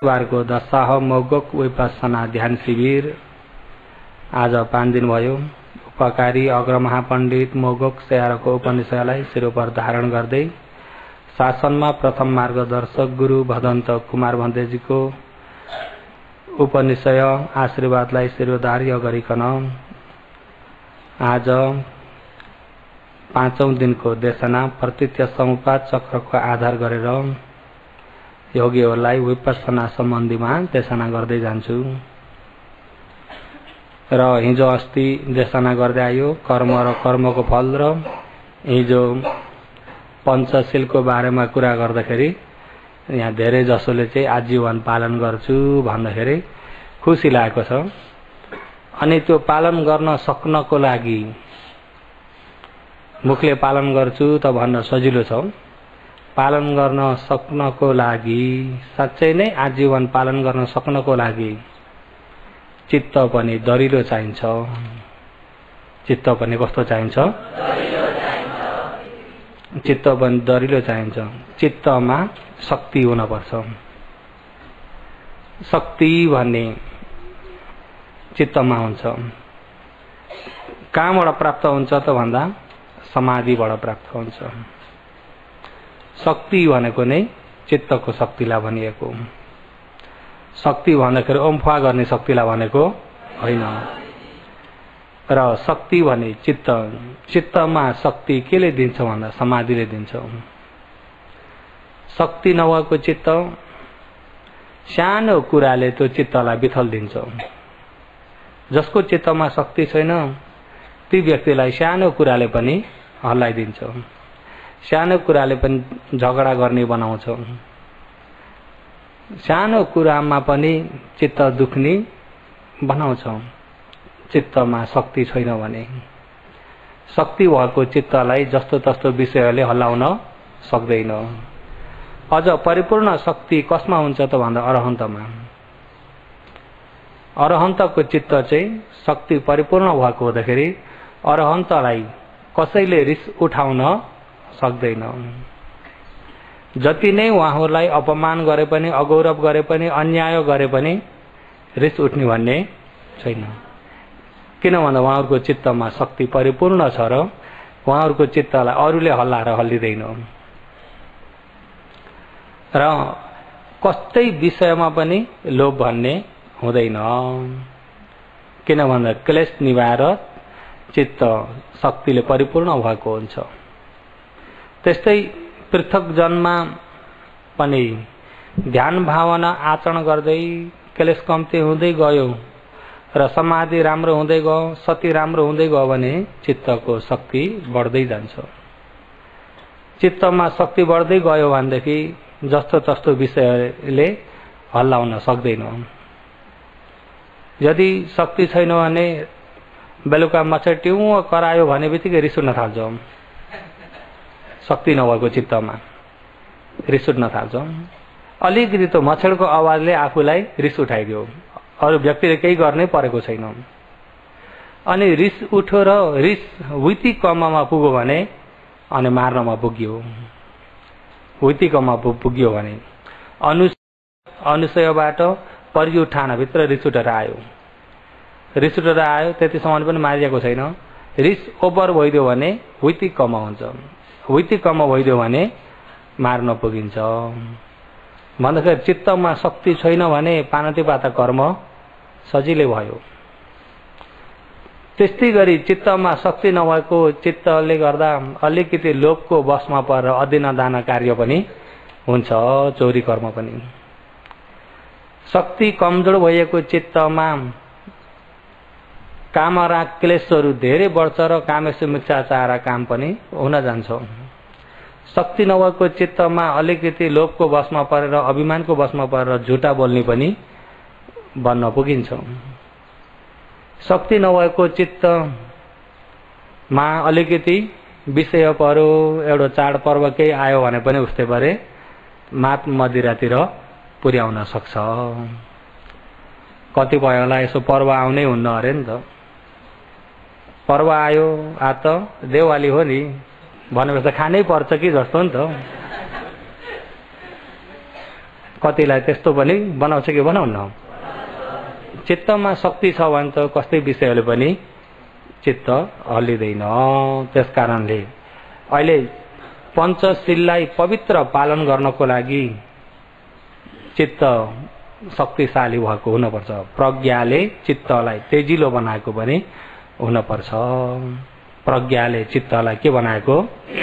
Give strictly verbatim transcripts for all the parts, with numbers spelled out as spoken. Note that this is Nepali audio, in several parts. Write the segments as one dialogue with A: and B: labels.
A: को दशाह मोगोक विपස්සना ध्यान शिविर आज पाँच दिन भयो। उपकारी अग्रमहापण्डित मोगोक सेयारको उपनिषदलाई शिरोपर धारण गर्दै शासनमा प्रथम मार्गदर्शक गुरु भदन्त कुमार भन्देजीको उपनिषद आशीर्वादलाई शिरोधार्य गरिकन आज पाँचौं दिनको देशना प्रतीत्य समुपाद चक्रको आधार गरेर योगीहरूलाई विपස්සना सम्बन्धीमा देशना गर्दै जान्छु। र हिजो अस्ति देशना गर्दै आयो कर्म र कर्मको फल र हिजो पञ्चशीलको बारेमा कुरा गर्दाखेरि यहाँ धेरै जसोले चाहिँ आजीवन पालन गर्छु भन्दाखेरि खुसी लागेको छ। अनि त्यो पालन गर्न सक्नको लागि मुखले पालन गर्छु त भन्न सजिलो छ, पालन गर्न सक्नको लागि साच्चै नै आजीवन पालन गर्न सक्नको लागि चित्त पनि दरिलो चाहिन्छ। चित्त पनि कस्तो चाहिन्छ? चित्त पनि दरिलो चाहिन्छ। चित्तमा शक्ति हुनुपर्छ। शक्ति भन्ने चित्तमा हुन्छ। कहाँबाट प्राप्त हुन्छ त भन्दा समाधिबाट प्राप्त हुन्छ। शक्ति भनेको नै चित्तको शक्तिलाई भनिएको। शक्ति भन्दाखेरि ओम्फा गर्ने शक्तिलाई भनेको होइन। र शक्ति भने चित्त, चित्तमा शक्ति केले दिन्छ भन्दा समाधिले दिन्छ। शक्ति नभएको चित्त सानो कुराले त्यो चित्तलाई बिथल दिन्छ। जसको चित्तमा शक्ति छैन ती व्यक्तिलाई सानो कुराले पनि हल्लाइदिन्छ, सानो कुराले पनि झगडा गर्ने बनाउँछ, सानो कुरामा पनि चित्त दुख्ने बनाउँछ। चित्तमा शक्ति छैन भने शक्ति भएको चित्तलाई जस्तो तस्तो विषयले हल्लाउन सक्दैन। अझ परिपूर्ण शक्ति कसमा हुन्छ त भन्दा अरहन्तमा। अरहन्तको चित्त चाहिँ शक्ति परिपूर्ण भएको हुँदाखेरि अरहन्तलाई कसैले रिस उठाउन सक्दैन। जति नै उहाँहरूलाई अपमान गरे पनि, अगौरव गरे पनि, अन्याय गरे पनि रिस उठ्ने भन्ने छैन। किन भन्दा उहाँहरूको चित्तमा शक्ति परिपूर्ण छ र उहाँहरूको चित्तलाई अरूले हल्लाएर हल्लिँदैन। र कस्तै विषयमा पनि लोभ भन्ने हुँदैन। किन भन्दा क्लेश निवाएर चित्त शक्तिले परिपूर्ण भएको हुन्छ। त्यस्तै पृथक जन्ममा पनि ध्यान भावना आचरण गर्दै क्लेश कम्ती हुँदै गयो र समाधि राम्रो हुँदै गयो, सती राम्रो हुँदै गयो भने चित्तको शक्ति बढ्दै जान्छ। चित्तमा शक्ति बढ्दै गयो भनेदेखि जस्तो तस्तो विषयले हल्लाउन सक्दैन। यदि शक्ति छैन भने बेलुका मच्छर ट्यौँ करायो भने बित्तिकै रिस उठ्न थाल्छ। शक्ति नभएको चित्तमा रिस उठ्न थाल्छ। अलिकति त मच्छरको आवाजले आफूलाई रिस उठाइदियो, अरू व्यक्तिले केही गर्नै परेको छैन। अनि रिस उठ्यो र रिस हुइती कम्ममा पुग्यो भने अनि मार्नमा पुग्यो। हुइती कम्मा पुग्यो भने अनु अनुसयबाट परिउठानभित्र रिस उठेर आयो। रिस उठेर आयो त्यतिसम्म पनि मारिएको छैन। रिस ओभर भइदियो भने हुइती कम्मा हुन्छ। हुइती कम्मा भइदियो भने मार्न पुगिन्छ। भन्दाखेरि चित्तमा शक्ति छैन भने पानतिपाता कर्म सजिलै भयो। त्यस्तै गरी चित्तमा शक्ति नभएको चित्तले गर्दा अलिकति लोभको वशमा परेर अधीनदान कार्य पनि हुन्छ, चोरी कर्म पनि। शक्ति कमजोर भएको चित्तमा कामराग क्लेशहरू धेरै बढ्छ र कामेशु मिथ्याचार काम पनि हुन जान्छ। शक्ति नभएको चित्तमा अलिकति लोभको वशमा परेर, अभिमानको वशमा परेर झुटा बोल्ने पनि बन्न पुगिन्छ। शक्ति नभएको चित्तमा अलिकति विषय पर्यो, एउटा चाडपर्व केही आयो भने पनि उस्तै परे मात मदिरातिर पुर्याउन सक्छ। कतिपयलाई यसो पर्व आउनै हुन्न अरे नि त। पर्व आयो आ त देवाली हो नि भनेपछि खानै पर्छ कि जस्तो नि त। कतिलाई त्यस्तो पनि बनाउँछ कि बनाउन्न? चित्तमा शक्ति छ भने त कस्तै विषयले पनि चित्त हल्लिँदैन। त्यस कारणले अहिले पञ्चशीललाई पवित्र पालन गर्नको लागि चित्त शक्तिशाली भएको हुनुपर्छ। प्रज्ञाले चित्तलाई तेजिलो बनाएको पनि हुनुपर्छ। प्रज्ञाले चित्तलाई के बनाएको?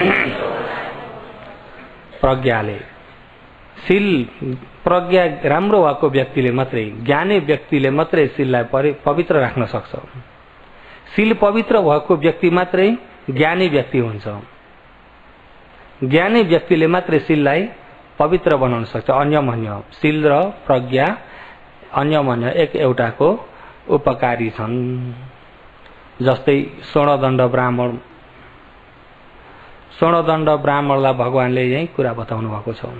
A: प्रज्ञाले शील प्रज्ञा राम्रो भएको व्यक्तिले मात्रै, ज्ञानी व्यक्तिले मात्रै शीललाई पवित्र राख्न सक्छ। शील पवित्र भएको व्यक्ति मात्रै ज्ञानी व्यक्ति हुन्छ। ज्ञानी व्यक्तिले मात्रै शीललाई पवित्र बनाउन सक्छ। अन्यमन्य शील र प्रज्ञा अन्यमन्य एक एउटाको उपकारी छन्। जस्तै स्वर्णदण्ड ब्राह्मण स्वर्णदण्ड ब्राह्मणलाई भगवानले यही कुरा बताउनु भएको छ।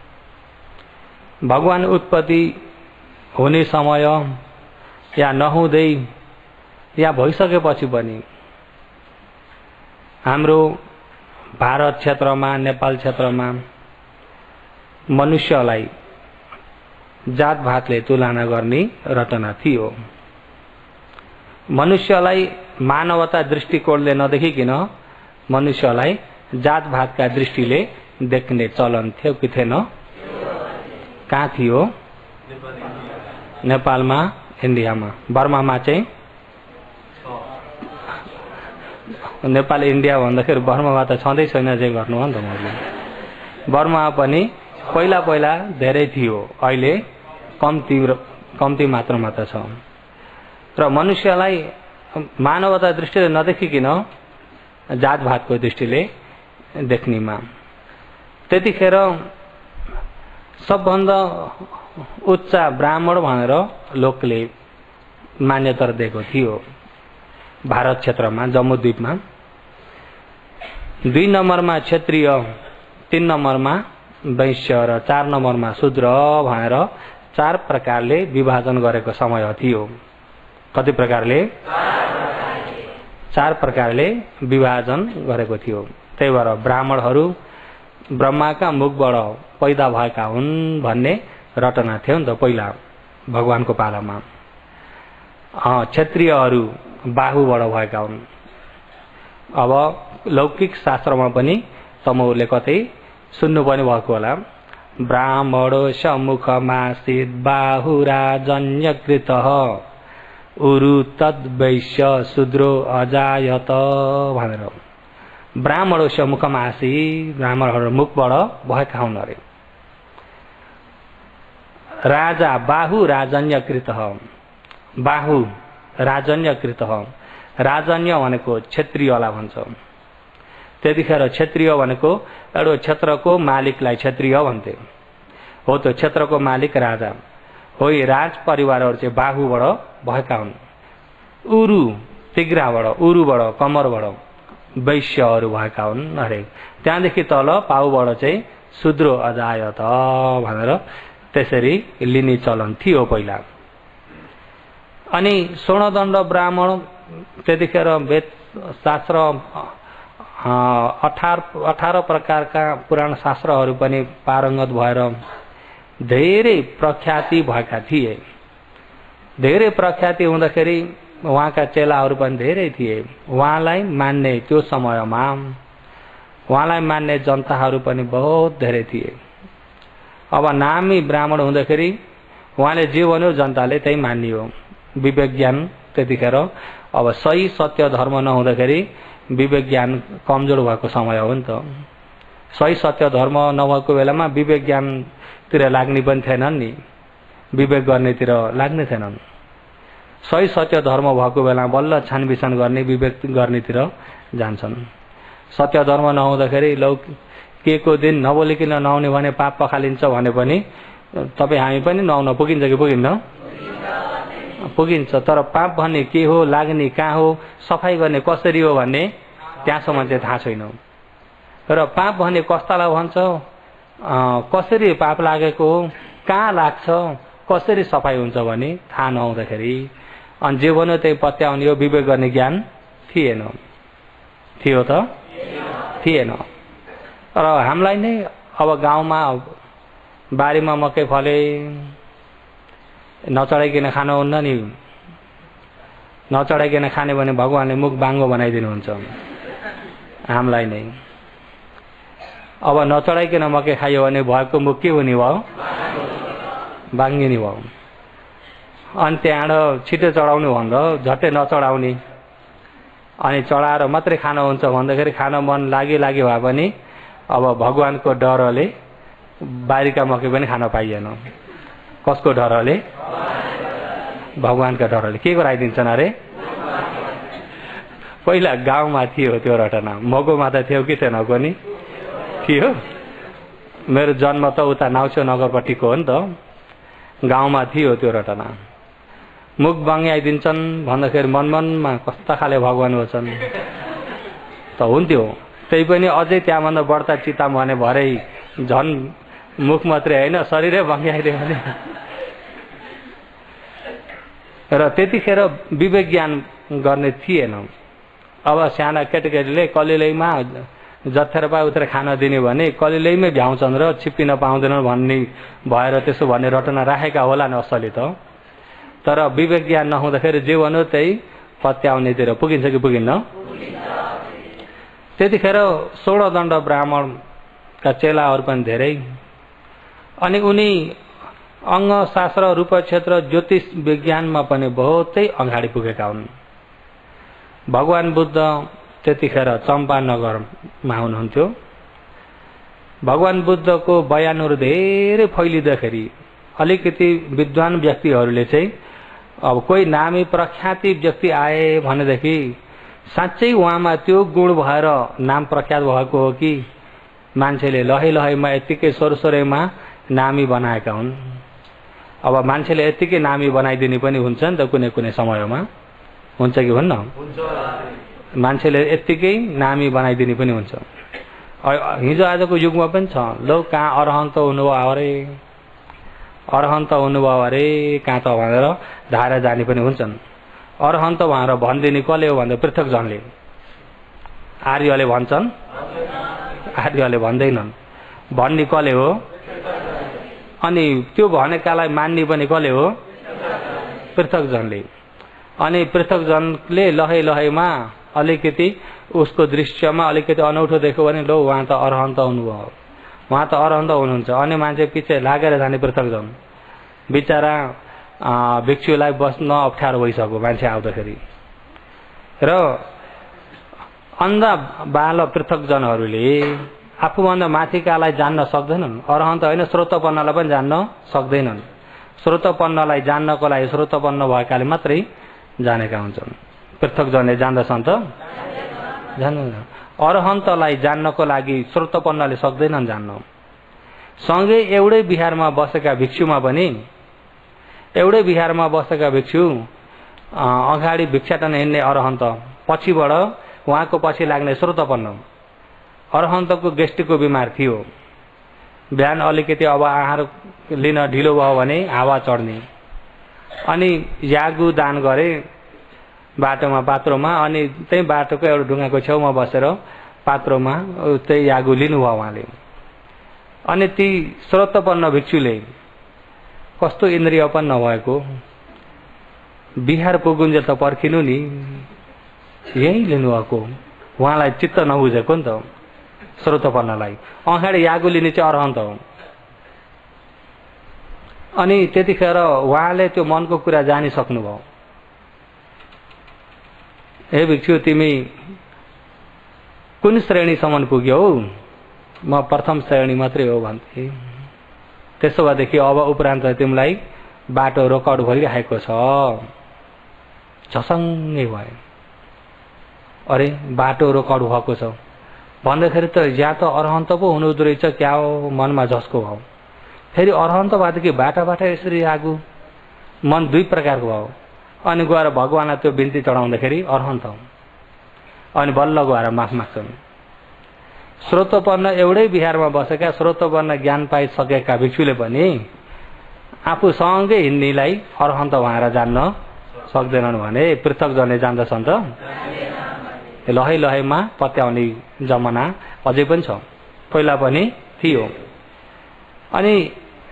A: भगवान उत्पत्ति हुने समय या नहुँदै या भइसकेपछि पनि हाम्रो भारत क्षेत्रमा, नेपाल क्षेत्रमा मनुष्यलाई जात भातले तुलना गर्ने रटना थियो। मनुष्यलाई मानवता दृष्टिकोणले नदेखिकन मनुष्यलाई जात भातका दृष्टिले देख्ने चलन थियो कि थिएन? कहाँ थियो? नेपालमा, इन्डियामा। बर्मामा चाहिँ नेपाल इन्डिया भन्दाखेरि बर्मामा त छँदै छैन जे गर्नु हो नि त। मैले बर्मामा पनि पहिला पहिला धेरै थियो, अहिले कम्ती कम्ती मात्रामा त छ। र मनुष्यलाई मानवता दृष्टिले नदेखिकन जात भातको दृष्टिले देख्नेमा त्यतिखेर सबभन्दा उच्च ब्राह्मण भनेर लोकले मान्यता दिएको थियो भारत क्षेत्रमा, जम्बूद्वीपमा। दुई नम्बरमा क्षत्रिय, तीन नम्बरमा वैश्य र चार नम्बरमा शूद्र भनेर चार प्रकारले विभाजन गरेको समय थियो। कति प्रकारले? चार प्रकारले विभाजन गरेको थियो। त्यही भएर ब्राह्मणहरू ब्रह्माका मुखबाट पैदा भएका हुन् भन्ने रटना थियो नि त पहिला भगवानको पालामा। क्षत्रियहरू बाहुबाट भएका हुन्। अब लौकिक शास्त्रमा पनि तमौले कतै सुन्नु पनि भएको होला। ब्राह्मणो समुखमासीत् बाहुराजन्यकृतः उरु तद्वैश्य शूद्रो अजायत भनेर। ब्राह्मणो समुखमा आसी, ब्राह्मणहरू मुखबाट भएका हुन् अरे। राजा बाहु राजन्यकृत, बाहु राजन्यकृत, राजन्य भनेको क्षत्रियलाई भन्छ। त्यतिखेर क्षत्रिय भनेको एउटा क्षेत्रको मालिकलाई क्षत्रिय भन्थे। हो त्यो क्षेत्रको मालिक राजा हो। राज परिवारहरू चाहिँ बाहुबाट भएका हुन्। उरु तिग्राबाट, उरुबाट, कमरबाट वैश्यहरू भएका हुन् अरे। त्यहाँदेखि तल पाउबाट चाहिँ शूद्र अजायत भनेर त्यसरी लिने चलन थियो पहिला। अनि स्वर्णदण्ड ब्राह्मण त्यतिखेर वेद शास्त्र अठार अठार प्रकारका पुराण शास्त्रहरू पनि पारङ्गत भएर धेरै प्रख्याति भएका थिए। धेरै प्रख्याति हुँदाखेरि उहाँका चेलाहरू पनि धेरै थिए। उहाँलाई मान्ने त्यो समयमा उहाँलाई मान्ने जनताहरू पनि बहुत धेरै थिए। अब नामी ब्राह्मण हुँदाखेरि उहाँले जे भन्यो जनताले त्यही मानियो। विवेक ज्ञान त्यतिखेर अब सही सत्य धर्म नहुँदाखेरि विवेक ज्ञान कमजोर भएको समय हो नि त। सही सत्य धर्म नभएको बेलामा विवेक ज्ञानतिर लाग्ने पनि थिएनन् नि, विवेक गर्नेतिर लाग्ने थिएनन्। सही सत्य धर्म भएको बेलामा बल्ल छानबिछान गर्ने, विवेक गर्नेतिर जान्छन्। सत्य धर्म नहुँदाखेरि लौ के को दिन नबोलिकन नआउने भने पाप पखालिन्छ भने पनि तपाईँ हामी पनि नआउन पुगिन्छ कि पुगिन्न? पुगिन्छ। तर पाप भन्ने के हो, लाग्ने कहाँ हो, सफाई गर्ने कसरी हो भन्ने त्यहाँसम्म चाहिँ थाहा छैन। र पाप भन्ने कस्तालाई भन्छ, कसरी पाप लागेको हो, कहाँ लाग्छ, कसरी सफाई हुन्छ भने थाहा नहुँदाखेरि अनि जे भन्यो त्यही पत्याउने हो। विवेक गर्ने ज्ञान थिएन। थियो त? थिएन। र हामीलाई नै अब गाउँमा बारीमा मकै फले नचढाइकन खानुहुन्न नि, नचढाइकन खाने भने भगवानले मुख बाङ्गो बनाइदिनुहुन्छ हामीलाई नै। अब नचढाइकन मकै खायो भने भएको मुख के हुने भयो, बाङ्गिने भयो। अनि त्यहाँबाट छिटो चढाउनु भन्दा झट्टै नचढाउने, अनि चढाएर मात्रै खान हुन्छ भन्दाखेरि खान मन लागि लागि भए पनि अब भगवानको डरले बारीका मकै पनि खान पाइएन। कसको डरले? भगवानका डरले। के गराइदिन्छन् अरे? पहिला गाउँमा थियो त्यो रटना, मगोमा त थियो कि थिएन पनि थियो। मेरो जन्म त उता नाउछेउ नगरपट्टिको हो नि त, गाउँमा थियो त्यो रटना। मुख बाङ्ग्याइदिन्छन् भन्दाखेरि मनमनमा कस्ता खाले भगवान होछन् त हुन्थ्यो। त्यही पनि अझै त्यहाँभन्दा बढ्ता चिता भने भरै झन् मुख मात्रै होइन शरीरै बाङ्ग्याइदियो भने। र त्यतिखेर विवेक ज्ञान गर्ने थिएन। अब साना केटाकेटीले कलिलैमा जत्थेर पाए उत्र खान दिने भने कलिलैमै भ्याउँछन् र छिप्पिन पाउँदैनन् भन्ने भएर त्यसो भन्ने रटना राखेका होला न असली त। तर विवेक ज्ञान नहुँदाखेरि जे भन्यो त्यही पत्याउनेतिर पुगिन्छ कि पुगिन्न? त्यतिखेर सोह्रदण्ड ब्राह्मणका चेलाहरू पनि धेरै, अनि उनी अङ्गशास्त्र, रूपक्षेत्र, ज्योतिष विज्ञानमा पनि बहुतै अगाडि पुगेका हुन्। भगवान बुद्ध त्यतिखेर चम्पानगरमा हुनुहुन्थ्यो। भगवान बुद्धको बयानहरू धेरै फैलिँदाखेरि अलिकति विद्वान व्यक्तिहरूले चाहिँ अब कोही नामी प्रख्याति व्यक्ति आए भनेदेखि साँच्चै उहाँमा त्यो गुण भएर नाम प्रख्यात भएको हो कि मान्छेले लहै लहैमा यत्तिकै सोरसोरैमा नामी बनाएका हुन्। अब मान्छेले यत्तिकै नामी बनाइदिने पनि हुन्छ नि त कुनै कुनै समयमा, हुन्छ कि हुन्न? मान्छेले यत्तिकै नामी बनाइदिने पनि हुन्छ। हिजो आजको युगमा पनि छ, लो कहाँ अरहन्त हुनुभयो अरे, अरहन्त हुनुभयो अरे कहाँ त भनेर धाएर जाने पनि हुन्छन्। अरहन्त भनेर भनिदिने कसले हो भन्दा पृथक जनले। आर्यले भन्छन्, आर्यले भन्दैनन्, भन्ने कसले हो? अनि त्यो भनेकालाई मान्ने पनि कसले हो? पृथक जनले। अनि पृथक जनले लहै लहैमा अलिकति उसको दृश्यमा अलिकति अनौठो देख्यो भने लो उहाँ त अरहन्त हुनुभयो, उहाँ त अरहन्त हुनुहुन्छ। अनि मान्छे पछि लागेर जाने पृथक जन। बिचरा भिक्षुलाई बस्न अप्ठ्यारो भइसक्यो मान्छे आउँदाखेरि। र अन्धा बाल पृथक जनहरूले आफूभन्दा माथिकालाई जान्न सक्दैनन्। अरहन्त होइन, श्रोतपन्नलाई पनि जान्न सक्दैनन्। श्रोतपन्नलाई जान्नको लागि श्रोतपन्न भएकाले मात्रै जानेका हुन्छन्। पृथक जनले जान्दछन् त? जान्दैन। अरहन्तलाई जान्नको लागि श्रोतपन्नले सक्दैनन् जान्न। सँगै एउटै बिहारमा बसेका भिक्षुमा पनि, एउटै बिहारमा बसेका भिक्षु अगाडि भिक्षाटन हिँड्ने अरहन्त, पछिबाट उहाँको पछि लाग्ने श्रोतपन्न। अरहन्तको गेस्टिकको बिमार थियो, बिहान अलिकति अब आहार लिन ढिलो भयो भने हावा चढ्ने। अनि यागु दान गरे बाटोमा पात्रोमा, अनि त्यही बाटोको एउटा ढुङ्गाको छेउमा बसेर पात्रोमा त्यही यागु लिनुभयो उहाँले। अनि ती श्रोतपन्न भिक्षुले कस्तो इन्द्रियपन्न भएको, बिहार पुगुन्जेल त पर्खिनु नि, यही लिनुभएको। उहाँलाई चित्त नबुझेको नि त श्रोतपन्नलाई। अगाडि यागु लिने चाहिँ अरहन्त हो। अनि त्यतिखेर उहाँले त्यो मनको कुरा जानिसक्नुभयो। हे भिक्षु, तिमी कुन श्रेणीसम्म पुग्यौ? म प्रथम श्रेणी मात्रै हो भन्थे। त्यसो भएदेखि अब उपरान्त तिमीलाई बाटो रोकाउट भइरहेको छ। झसङ्गै भयो। अरे बाटो रोकाउट भएको छ भन्दाखेरि त या त अरहन्त पो हुनुहुँदो रहेछ क्या हो, मनमा झस्को भयो। फेरि अरहन्त भएदेखि बाटा बाटा यसरी आगो, मन दुई प्रकारको भयो। अनि गएर भगवानलाई त्यो बिन्ती चढाउँदाखेरि अरहन्त हो। अनि बल्ल गएर माफ माग्छन्। श्रोतपन्न एउटै बिहारमा बसेका श्रोतपन्न ज्ञान पाइसकेका भिक्षुले पनि आफूसँगै हिँड्नेलाई अरहन्त भएर जान्न सक्दैनन् भने पृथक जनले जान्दछन् त? लहै लहैमा पत्याउने जमाना अझै पनि छ, पहिला पनि थियो। अनि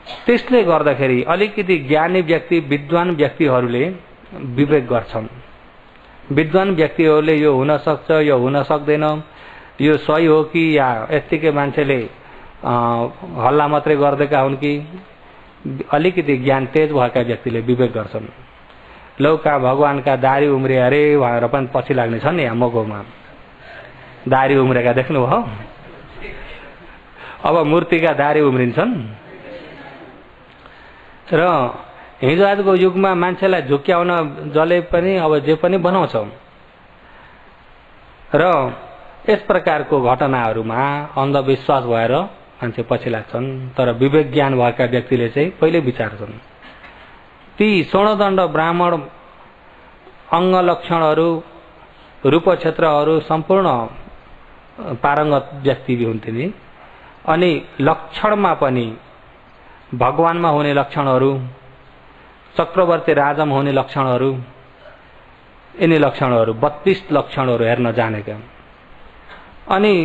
A: त्यसले गर्दाखेरि अलिकति ज्ञानी व्यक्ति विद्वान व्यक्तिहरूले विवेक गर्छन्। विद्वान व्यक्तिहरूले यो हुन सक्छ, यो हुन सक्दैन, यो सही हो कि या यत्तिकै मान्छेले हल्ला मात्रै गर्दैका हुन् कि, अलिकति ज्ञान तेज भएका व्यक्तिले विवेक गर्छन्। लौका भगवानका दारी उम्रे अरे भनेर पनि पछि लाग्ने छन् यहाँ मगोमा दारी उम्रेका देख्नुभयो। अब मूर्तिका दारी उम्रिन्छन् र हिजो आजको युगमा मान्छेलाई झुक्क्याउन जसले पनि अब जे पनि बनाउँछ र यस प्रकारको घटनाहरूमा अन्धविश्वास भएर मान्छे पछि लाग्छन्। तर विवेक ज्ञान भएका व्यक्तिले चाहिँ पहिले विचार्छन्। ती स्वर्णदण्ड ब्राह्मण अंग लक्षणहरू रूप क्षेत्रहरू सम्पूर्ण पारंगत व्यक्ति हुन्थे नि। अनि लक्षणमा पनि भगवानमा हुने लक्षणहरू, चक्रवर्ती राजामा हुने लक्षणहरू, यिनी लक्षणहरू बत्तीस लक्षणहरू हेर्न जानेका। अनि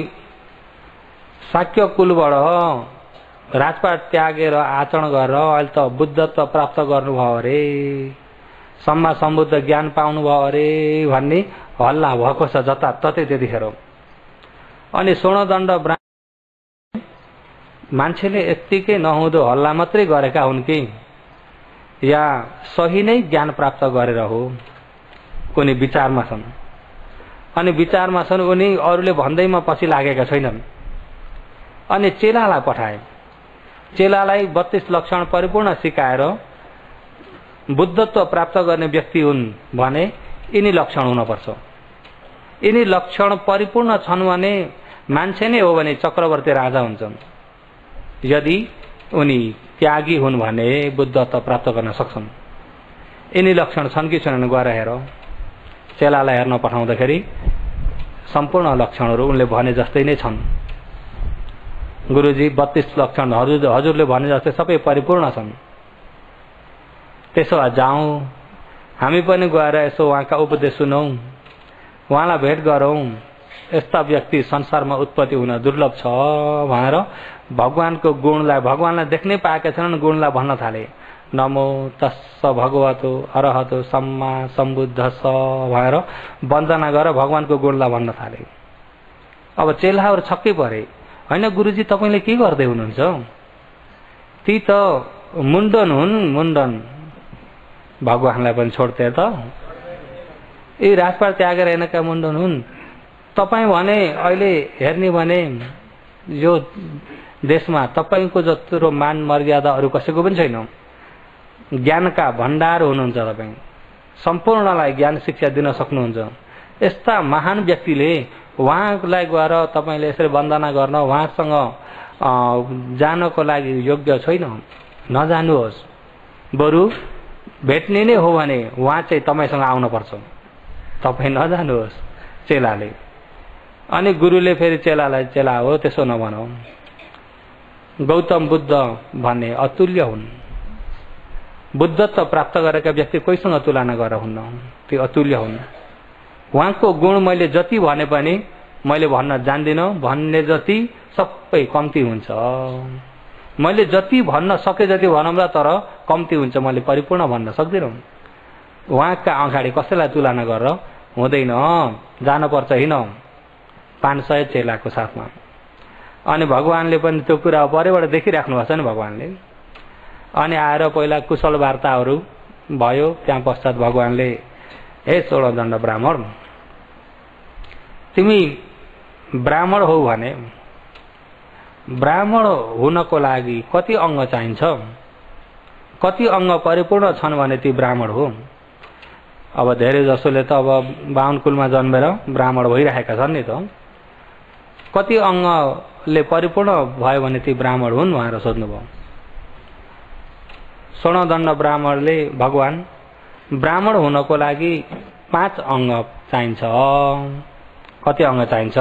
A: शाक्य कुलबाट राजपाट त्यागेर आचरण गरेर अहिले त बुद्धत्व प्राप्त गर्नुभयो अरे, सम्मा सम्बुद्ध ज्ञान पाउनुभयो अरे भन्ने हल्ला भएको छ जता ततै त्यतिखेर। अनि स्वर्णदण्ड ब्राह्मण मान्छेले यत्तिकै नहुँदो हल्ला मात्रै गरेका हुन् कि या सही नै ज्ञान प्राप्त गरेर हो, उनी विचारमा छन्। अनि विचारमा छन्, उनी अरूले भन्दैमा पछि लागेका छैनन्। अनि चेलालाई पठाए। चेलालाई बत्तीस लक्षण परिपूर्ण सिकाएर बुद्धत्व प्राप्त गर्ने व्यक्ति हुन् भने यिनी लक्षण हुनुपर्छ। यिनी लक्षण परिपूर्ण छन् भने मान्छे नै हो भने चक्रवर्ती राजा हुन्छन्। यदि उनी त्यागी हुन् भने बुद्धत्व प्राप्त गर्न सक्छन्। यिनी लक्षण छन् कि छैनन् गएर हेर। चेलालाई हेर्न पठाउँदाखेरि सम्पूर्ण लक्षणहरू उनले भने जस्तै नै छन्। गुरुजी बत्तीस लक्षण हजुर हजुरले भने जस्तै सबै परिपूर्ण छन्। त्यसो भए जाउँ, हामी पनि गएर यसो उहाँका उपदेश सुनौँ, उहाँलाई भेट गरौँ। यस्ता व्यक्ति संसारमा उत्पत्ति हुन दुर्लभ छ भनेर भगवानको गुणलाई, भगवानलाई देख्नै पाएका छैनन्, गुणलाई भन्न थाले। नमो तस्स भगवतो अरहतो सम्मा सम्बुद्धस्स भनेर वन्दना गरेर भगवानको गुणलाई भन्न थाले। अब चेलाहरू छक्कै परे। हैन गुरुजी तपाईले के गर्दै हुनुहुन्छ? ती त मुण्डन हुन्, मुण्डन। भगवानलाई पनि छोड्थे त। ए राजपाट त्यागेर हेर्नका मुण्डन हुन्। तपाई भने अहिले हेर्ने भने यो देशमा तपाईको जत्रो मान मर्यादा अरु कसैको पनि छैन। ज्ञानका भण्डार हुनुहुन्छ तपाई। सम्पूर्णलाई ज्ञान शिक्षा दिन सक्नुहुन्छ। यस्ता महान व्यक्तिले उहाँलाई गएर तपाईले यसरी वन्दना गर्न, उहाँसँग जानको लागि योग्य छैन। नजानुहोस्। बरु भेट्ने नै हो भने उहाँ चाहिँ तपाईसँग आउन पर्छ। तपाई नजानुहोस् चेलाले। अनि गुरुले फेरि चेलालाई, चेला हो त्यसो नभनौ। गौतम बुद्ध भन्ने अतुल्य हुन्। बुद्धत्व प्राप्त गरेका व्यक्ति कोहीसँग तुलना गरेर हुन्न। त्यो अतुल्य हुन्। उहाँको गुण मैले जति भने पनि मैले भन्न जान्दिन। भन्ने जति सबै कम्ती हुन्छ। मैले जति भन्न सके जति भनौँला, तर कम्ती हुन्छ। मैले परिपूर्ण भन्न सक्दिनँ। उहाँका अगाडि कसैलाई तुलना गरेर हुँदैन। जानुपर्छ हिँड पाँच सय चेलाको साथमा। अनि भगवानले पनि त्यो कुरा परेबाट देखिराख्नु भएको छ नि भगवानले। अनि आएर पहिला कुशल वार्ताहरू भयो। त्यहाँ पश्चात भगवानले, हे स्वर्णदण्ड ब्राह्मण, तिमी ब्राह्मण हो भने ब्राह्मण हुनको लागि कति अंग चाहिन्छ? कति अंग परिपूर्ण छन् भने ती ब्राह्मण हो। अब धेरै जसोले त अब बाहुन कुलमा जन्मेर ब्राह्मण भइरहेका छन् नि त। कति अंगले परिपूर्ण भयो भने ती ब्राह्मण हुन् भनेर सोध्नुभयो। स्वर्णदण्ड ब्राह्मणले, भगवान ब्राह्मण हुनको लागि पाँच अंग चाहिन्छ। कति अंग चाहिन्छ?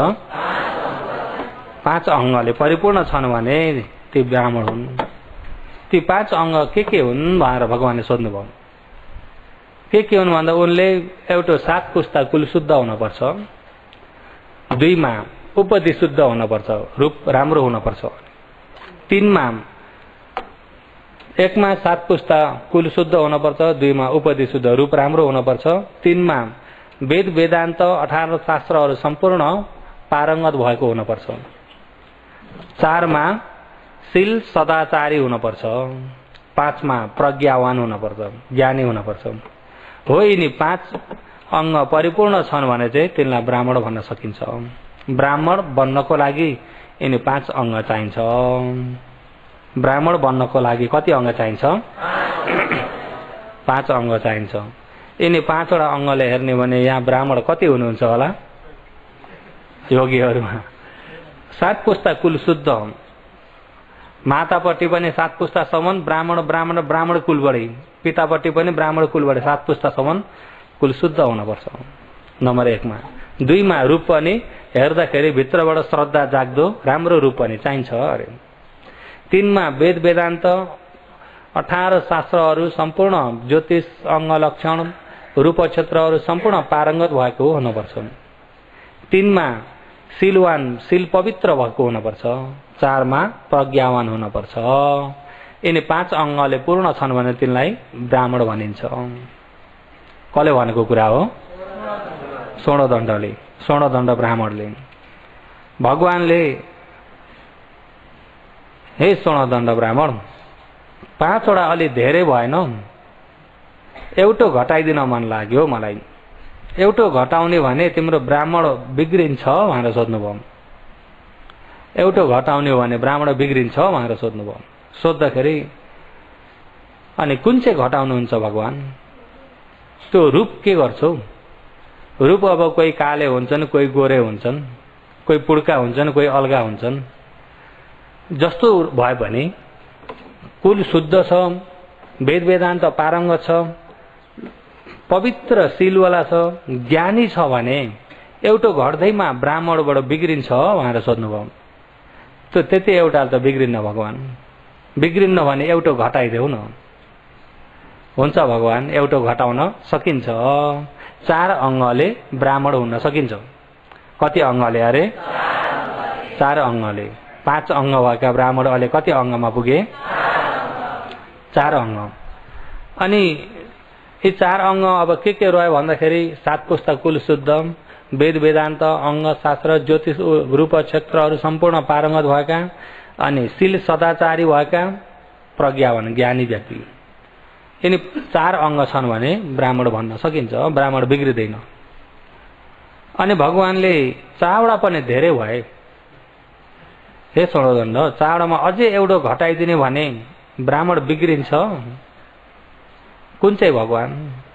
A: पाँच अंगले परिपूर्ण छन् भने ती ब्राह्मण हुन्। ती पाँच अंग के के हुन् भनेर भगवानले सोध्नुभयो। के के हुन् भन्दा उनले एउटा सात पुस्ता कुल शुद्ध हुनुपर्छ। दुईमा उपदि शुद्ध हुनुपर्छ, रूप राम्रो हुनुपर्छ। तीनमा एकमा सात पुस्ता कुल शुद्ध हुनुपर्छ, दुईमा उपदि शुद्ध रूप राम्रो हुनुपर्छ, तीनमा वेद वेदान्त अठार शास्त्रहरू सम्पूर्ण पारङ्गत भएको हुनुपर्छ, चारमा शील सदाचारी हुनुपर्छ, पाँचमा प्रज्ञावान हुनुपर्छ, ज्ञानी हुनुपर्छ। हो यिनी पाँच अङ्ग परिपूर्ण छन् भने चाहिँ तिनलाई ब्राह्मण भन्न सकिन्छ। ब्राह्मण बन्नको लागि यिनी पाँच अङ्ग चाहिन्छ। ब्राह्मण बन्नको लागि कति अङ्ग चाहिन्छ? पाँच अङ्ग चाहिन्छ। यिनी पाँचवटा अङ्गले हेर्ने भने यहाँ ब्राह्मण कति हुनुहुन्छ होला? योगीहरूमा सात पुस्ता कुल शुद्ध, मातापट्टि पनि सात पुस्तासम्म ब्राह्मण ब्राह्मण ब्राह्मण कुलबाटै, पितापट्टि पनि ब्राह्मण कुलबाट सात पुस्तासम्म कुल शुद्ध हुनुपर्छ नम्बर एकमा। दुईमा रूप पनि हेर्दाखेरि भित्रबाट श्रद्धा जाग्दो राम्रो रूप पनि चाहिन्छ अरे। तीनमा वेद वेदान्त अठार शास्त्रहरू सम्पूर्ण ज्योतिष अङ्ग लक्षण रूप क्षेत्रहरू सम्पूर्ण पारङ्गत भएको हुनुपर्छ। तीनमा शीलवान शील पवित्र भएको हुनुपर्छ। चारमा प्रज्ञावान हुनुपर्छ। यिनी पाँच अङ्गले पूर्ण छन् भने तिनलाई ब्राह्मण भनिन्छ। कसले भनेको कुरा हो? स्वर्णदण्डले, स्वर्णदण्ड ब्राह्मणले। भगवानले हे स्वर्णदण्ड ब्राह्मण, पाँचवटा अलि धेरै भएन, एउटो घटाइदिन मन लाग्यो मलाई, एउटो घटाउने भने तिम्रो ब्राह्मण बिग्रिन्छ भनेर सोध्नुभयो। एउटो घटाउने हो भने ब्राह्मण बिग्रिन्छ भनेर सोध्नुभयो। सोद्धाखेरि अनि कुन चाहिँ घटाउनुहुन्छ भगवान? त्यो रूप के गर्छौ? रूप अब कोही काले हुन्छन्, कोही गोरे हुन्छन्, कोही पुड्का हुन्छन्, कोही अलगा हुन्छन्। जस्तो भए पनि कुल शुद्ध छ, वेद वेदान्त पारङ्गत छ, पवित्र शीलवाला छ, ज्ञानी छ भने एउटो घट्दैमा ब्राह्मणबाट बिग्रिन्छ भनेर सोध्नुभयो। त्यो त्यति एउटा त बिग्रिन्न भगवान। बिग्रिन्न भने एउटो घटाइदेऊ न। हुन्छ भगवान, एउटो घटाउन सकिन्छ। चार अङ्गले ब्राह्मण हुन सकिन्छ। कति अङ्गले अरे? चार अङ्गले। पाँच अङ्ग भएका ब्राह्मण अहिले कति अङ्गमा पुगे? चार अङ्ग। अनि यी चार अङ्ग अब के के रह्यो भन्दाखेरि सात पुस्ता कुल शुद्ध, वेद वेदान्त अङ्ग शास्त्र ज्योतिष रूप क्षेत्रहरू सम्पूर्ण पारङ्गत भएका, अनि शील सदाचारी भएका, प्रज्ञावान ज्ञानी व्यक्ति। यिनी चार अङ्ग छन् भने ब्राह्मण भन्न सकिन्छ। ब्राह्मण बिग्रिँदैन। अनि भगवानले चारवटा पनि धेरै भए। हे स्वर्णदण्ड, चारवटामा अझै एउटो घटाइदिने भने ब्राह्मण बिग्रिन्छ। कुन चाहिँ भगवान?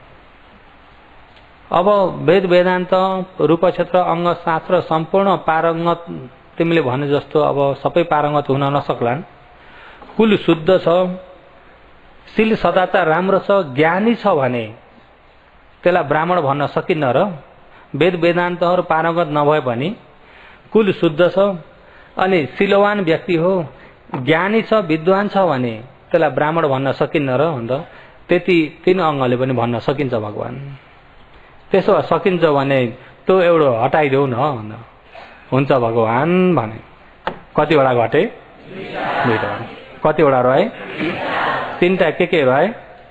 A: अब वेद वेदान्त रूप क्षेत्र अङ्ग शास्त्र सम्पूर्ण पारङ्गत तिमीले भने जस्तो अब सबै पारङ्गत हुन नसक्लान्। कुल शुद्ध छ, शील सदाचार राम्रो छ, ज्ञानी छ भने त्यसलाई ब्राह्मण भन्न सकिन्न र? वेद वेदान्तहरू पारङ्गत नभए पनि कुल शुद्ध छ अनि शीलवान व्यक्ति हो, ज्ञानी छ, विद्वान छ भने त्यसलाई ब्राह्मण भन्न सकिन्न र? अन्त त्यति तीन अङ्गले पनि भन्न सकिन्छ भगवान। त्यसो भए सकिन्छ भने त्यो एउटा हटाइदेऊ न। हुन्छ भगवान भने। कतिवटा घटे? दुईवटा। कतिवटा रहे? तीनटा के के रहे?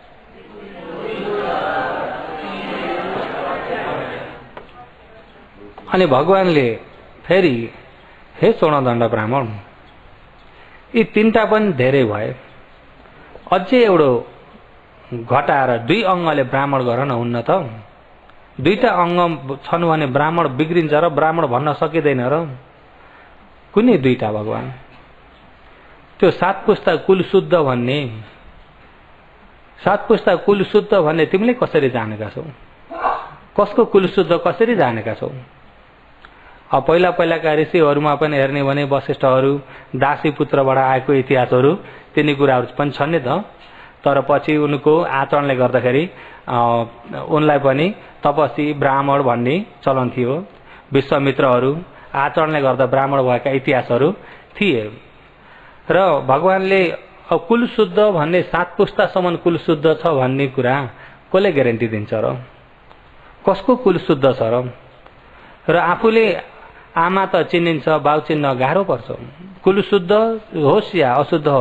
A: अनि भगवानले फेरि हे स्वर्णदण्ड ब्राह्मण, यी तीनटा पनि धेरै भए, अझै एउटो घटाएर दुई अङ्गले ब्राह्मण गर न हुन्न त? दुईटा अङ्ग छन् भने ब्राह्मण बिग्रिन्छ र? ब्राह्मण भन्न सकिँदैन र? कुनै दुईटा भगवान? त्यो सात पुस्ता कुल शुद्ध भन्ने, सात पुस्ता कुल शुद्ध भन्ने तिमीले कसरी जानेका छौ? कसको कुल शुद्ध कसरी जानेका छौ? अब पहिला पहिलाका ऋषिहरूमा पनि हेर्ने भने वशिष्ठहरू दासी पुत्रबाट आएको इतिहासहरू तिनी कुराहरू पनि छन् नि त। तर पछि उनको आचरणले गर्दाखेरि उनलाई पनि तपस्वी ब्राह्मण भन्ने चलन थियो। विश्वामित्रहरू आचरणले गर्दा ब्राह्मण भएका इतिहासहरू थिए। र भगवानले कुल शुद्ध भन्ने सात पुस्तासम्म कुल शुद्ध छ भन्ने कुरा कसले ग्यारेन्टी दिन्छ र? कसको कुल शुद्ध छ र? र आफूले आमा त चिनिन्छ, बाउ चिन्न गाह्रो पर्छ। कुल शुद्ध होस् या अशुद्ध होस्,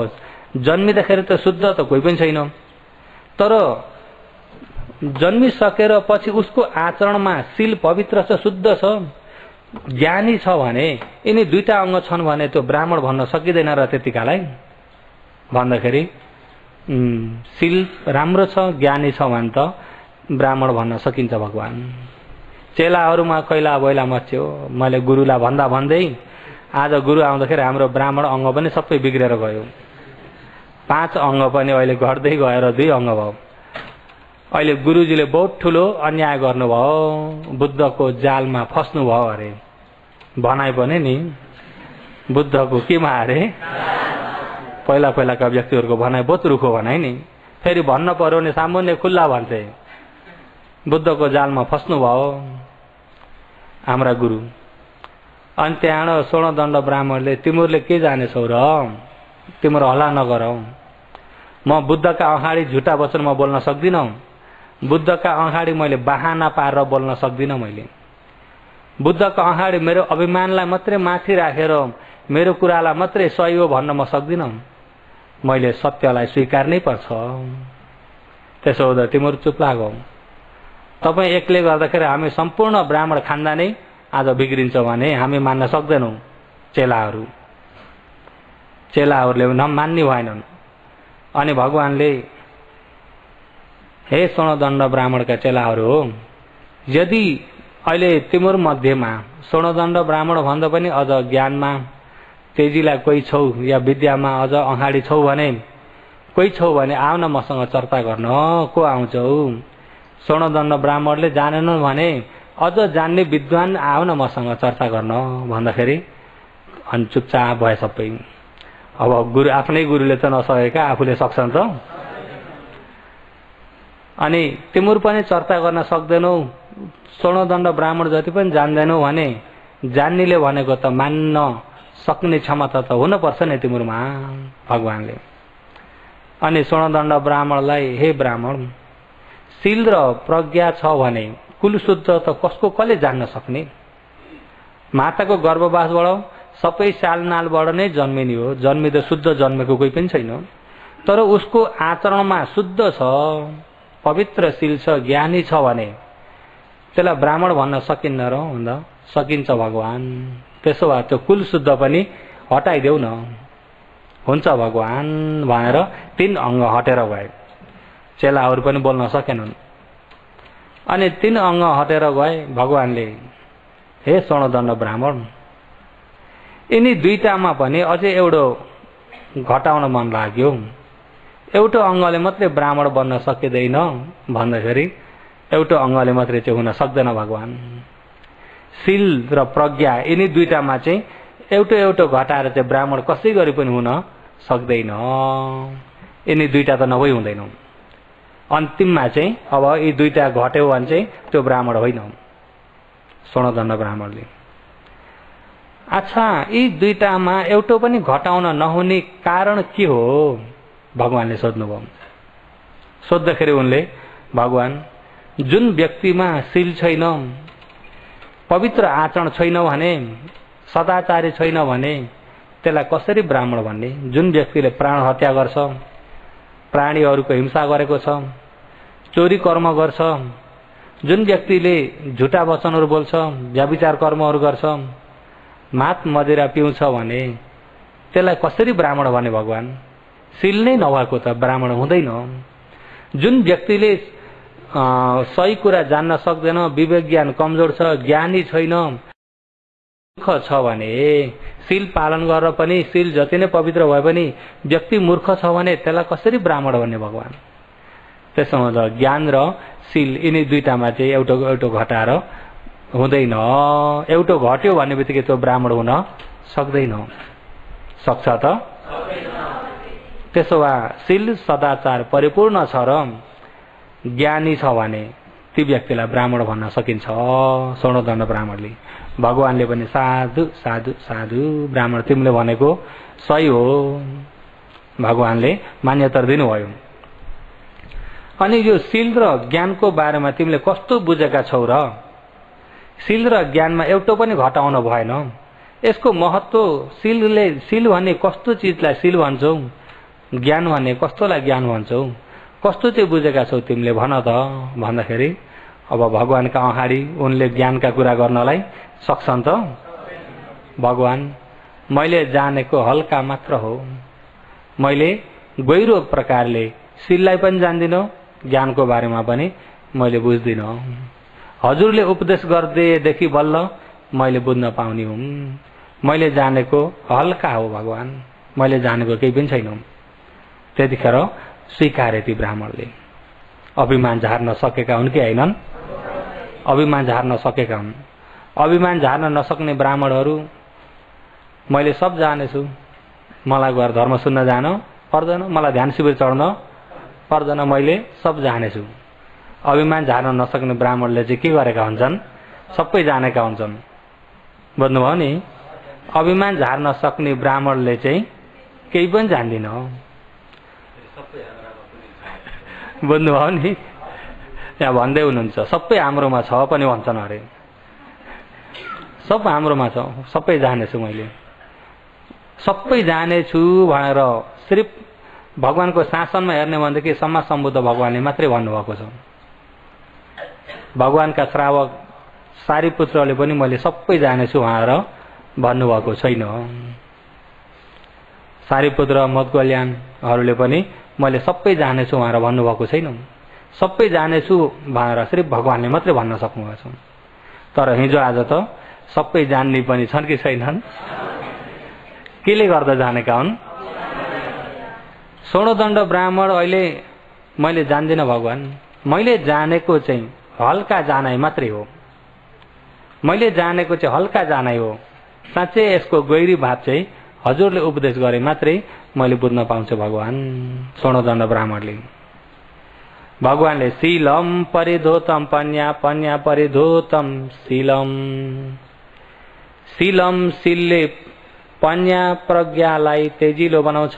A: जन्मिँदाखेरि त शुद्ध त कोही पनि छैन, तर जन्मिसकेर पछि उसको आचरणमा शील पवित्र छ, शुद्ध छ, ज्ञानी छ भने यिनी दुईटा अङ्ग छन् भने त्यो ब्राह्मण भन्न सकिँदैन र त्यतिकालाई भन्दाखेरि शील राम्रो छ, ज्ञानी छ भने त ब्राह्मण भन्न सकिन्छ। भगवान चेलाहरूमा कैला बैला मच्यो। मैले गुरुलाई भन्दा भन्दै आज गुरु आउँदाखेरि हाम्रो ब्राह्मण अङ्ग पनि सबै बिग्रेर गयो। पाँच अङ्ग पनि अहिले घट्दै गएर दुई अङ्ग भयो। अहिले गुरुजीले बहुत ठुलो अन्याय गर्नुभयो, बुद्धको जालमा फस्नु भयो अरे। भनाइ पनि नि बुद्धको केमा अरे, पहिला पहिलाका व्यक्तिहरूको भनाइ बहुत रुखो भनाइ नि। फेरि भन्न पर्यो भने सामान्य खुल्ला भन्थे। बुद्धको जालमा फस्नु भयो हाम्रा गुरु। अनि त्यहाँ स्वर्णदण्ड ब्राह्मणले तिमीहरूले के जानेछौ र, तिम्रो हल्ला नगरौ, म बुद्धका अगाडि झुटा वचन म बोल्न सक्दिनँ, बुद्धका अगाडि मैले बहाना पारेर बोल्न सक्दिनँ। मैले बुद्धका अगाडि मेरो अभिमानलाई मात्रै माथि राखेर मेरो कुरालाई मात्रै सही हो भन्न म सक्दिनँ। मैले सत्यलाई स्वीकार्नै पर्छ। त्यसो हुँदा तिमीहरू चुप लागौ। तपाईँ एकले गर्दाखेरि हामी सम्पूर्ण ब्राह्मण खानदानै आज बिग्रिन्छ भने हामी मान्न सक्दैनौँ। चेलाहरू चेलाहरूले नमान्ने भएनन्। अनि भगवानले हे स्वर्णदण्ड ब्राह्मणका चेलाहरू हो, यदि अहिले तिम्रो मध्येमा स्वर्णदण्ड ब्राह्मण भन्दा पनि अझ ज्ञानमा तेजीलाई कोही छौ या विद्यामा अझ अगाडि छौ भने, कोही छौ भने आऊ न मसँग चर्चा गर्न। को आउँछौ? स्वर्णदण्ड ब्राह्मणले जानेनन् भने अझ जान्ने विद्वान आऊ न मसँग चर्चा गर्न भन्दाखेरि अनि चुपचाप भए सबै। अब गुरु आफ्नै गुरुले त नसकेका आफूले सक्छन् त। अनि तिम्रो पनि चर्चा गर्न सक्दैनौ, स्वर्णदण्ड ब्राह्मण जति पनि जान्दैनौ भने जान्नेले भनेको त मान्न सक्ने क्षमता त हुनुपर्छ नि तिम्रोमा भगवानले। अनि स्वर्णदण्ड ब्राह्मणलाई हे ब्राह्मण, शील र प्रज्ञा छ भने कुल शुद्ध त कसको कसले जान्न सक्ने? माताको गर्भवासबाट सबै सालनालबाट नै जन्मिने हो, जन्मिँदा शुद्ध जन्मेको कोही पनि छैन। तर उसको आचरणमा शुद्ध छ, पवित्र शील छ, ज्ञानी छ भने त्यसलाई ब्राह्मण भन्न सकिन्न र भन्दा सकिन्छ भगवान। त्यसो भए त्यो कुल शुद्ध पनि हटाइदेऊ न। हुन्छ भगवान भनेर तीन अङ्ग हटेर गए। चेलाहरू पनि बोल्न सकेनन्। अनि तीन अङ्ग हटेर गए। भगवानले हे स्वर्णदण्ड ब्राह्मण, यिनी दुईटामा पनि अझै एउटा घटाउन मन लाग्यो। एउटा अङ्गले मात्रै ब्राह्मण बन्न सकिँदैन भन्दाखेरि एउटा अङ्गले मात्रै चाहिँ हुन सक्दैन भगवान। शील र प्रज्ञा यिनी दुईटामा चाहिँ एउटा एउटा घटाएर चाहिँ ब्राह्मण कसै गरी पनि हुन सक्दैन। यिनी दुईटा त नभई हुँदैन। अन्तिममा चाहिँ अब यी दुईटा घट्यो भने चाहिँ त्यो ब्राह्मण होइन स्वर्णदण्ड ब्राह्मणले। अच्छा, यी दुईटामा एउटा पनि घटाउन नहुने कारण के हो भगवानले सोध्नुभयो। सोद्धाखेरि उनले भगवान जुन व्यक्तिमा शील छैन, पवित्र आचरण छैन भने, सदाचारी छैन भने त्यसलाई कसरी ब्राह्मण भन्ने? जुन व्यक्तिले प्राण हत्या गर्छ, प्राणीहरूको हिंसा गरेको छ, चोरी कर्म गर्छ, जुन व्यक्तिले झुटा वचनहरू बोल्छ, व्यभिचार कर्महरू गर्छ, मात मदिरा पिउँछ भने त्यसलाई कसरी ब्राह्मण भने भगवान? शील नै नभएको त ब्राह्मण हुँदैन। जुन व्यक्तिले सही कुरा जान्न सक्दैन, विवेक ज्ञान कमजोर छ, ज्ञानी छैन, मूर्ख छ भने, शील पालन गरेर पनि शील जति नै पवित्र भए पनि व्यक्ति मूर्ख छ भने त्यसलाई कसरी ब्राह्मण भन्ने भगवान? त्यसमा त ज्ञान र शील यिनी दुईटामा चाहिँ एउटा एउटा घटाएर हुँदैन। एउटा घट्यो भन्ने बित्तिकै त्यो ब्राह्मण हुन सक्दैन। सक्छ त? त्यसो भए शील सदाचार परिपूर्ण छ र ज्ञानी छ भने ती व्यक्तिलाई ब्राह्मण भन्न सकिन्छ। स्वर्णदण्ड ब्राह्मणले भगवानले पनि साधु साधु साधु ब्राह्मण तिमीले भनेको सही हो भगवानले मान्यता दिनुभयो। अनि यो शील र ज्ञानको बारेमा तिमीले कस्तो बुझेका छौ र? शील र ज्ञानमा एउटा पनि घटाउन भएन। यसको महत्त्व शीलले, शील भन्ने कस्तो चिजलाई शील भन्छौ? ज्ञान भन्ने कस्तोलाई ज्ञान भन्छौ, कस्तो चाहिँ बुझेका छौ तिमीले भन त भन्दाखेरि अब भगवानका अगाडि उनले ज्ञानका कुरा गर्नलाई सक्छन् त? भगवान मैले जानेको हल्का मात्र हो, मैले गहिरो प्रकारले सिललाई पनि जान्दिनँ, ज्ञानको बारेमा पनि मैले बुझ्दिनँ। हजुरले उपदेश गर्दैदेखि बल्ल मैले बुझ्न पाउने हुँ। मैले जानेको हल्का हो भगवान, मैले जानेको केही पनि छैन। त्यतिखेर स्वीकारे ती ब्राह्मणले। अभिमान झार्न सकेका हुन् कि होइनन्? अभिमान झार्न सकेका हुन्। अभिमान झार्न नसक्ने ब्राह्मणहरू मैले सब जानेछु, मलाई गएर धर्म सुन्न जान पर्दैन, मलाई ध्यान शिविर चढ्न पर्दैन, मैले सब जानेछु। अभिमान झार्न नसक्ने ब्राह्मणले चाहिँ के गरेका हुन्छन्? सबै जानेका हुन्छन्। बुझ्नुभयो नि? अभिमान झार्न सक्ने ब्राह्मणले चाहिँ केही पनि जान्दिन। बुझ्नुभयो नि? यहाँ भन्दै हुनुहुन्छ सबै हाम्रोमा छ पनि भन्छन् अरे। सब हाम्रोमा छ, सबै जानेछु मैले, सबै जानेछु भनेर सिर्फ भगवानको शासनमा हेर्ने भनेदेखि सम्मा सम्बुद्ध भगवानले मात्रै भन्नुभएको छ। भगवानका श्रावक सारीपुत्रले पनि मैले सबै जानेछु भनेर भन्नुभएको छैन। सारीपुत्र मदकल्याणहरूले पनि मैले सबै जानेछु भनेर भन्नुभएको छैन। सबै जानेछु भनेर सिर्फ भगवानले मात्रै भन्न सक्नुभएको छ। तर हिजो आज त सबै जान्ने पनि छन् कि छैनन्? केले गर्दा जानेका हुन्? स्वर्णदण्ड ब्राह्मण अहिले मैले जान्दिनँ भगवान, मैले जानेको चाहिँ हल्का जानाइ मात्रै हो, मैले जानेको चाहिँ हल्का जानाइ हो। साँच्चै यसको गहिरी भाव चाहिँ हजुरले उपदेश गरे मात्रै मैले बुझ्न पाउँछु भगवान। स्वर्णदण्ड ब्राह्मणले भगवानले शीलम परिधोतम पन्या पन्या परिधोतम शीलम, शीलम शीलले पन्या प्रज्ञालाई तेजिलो बनाउँछ,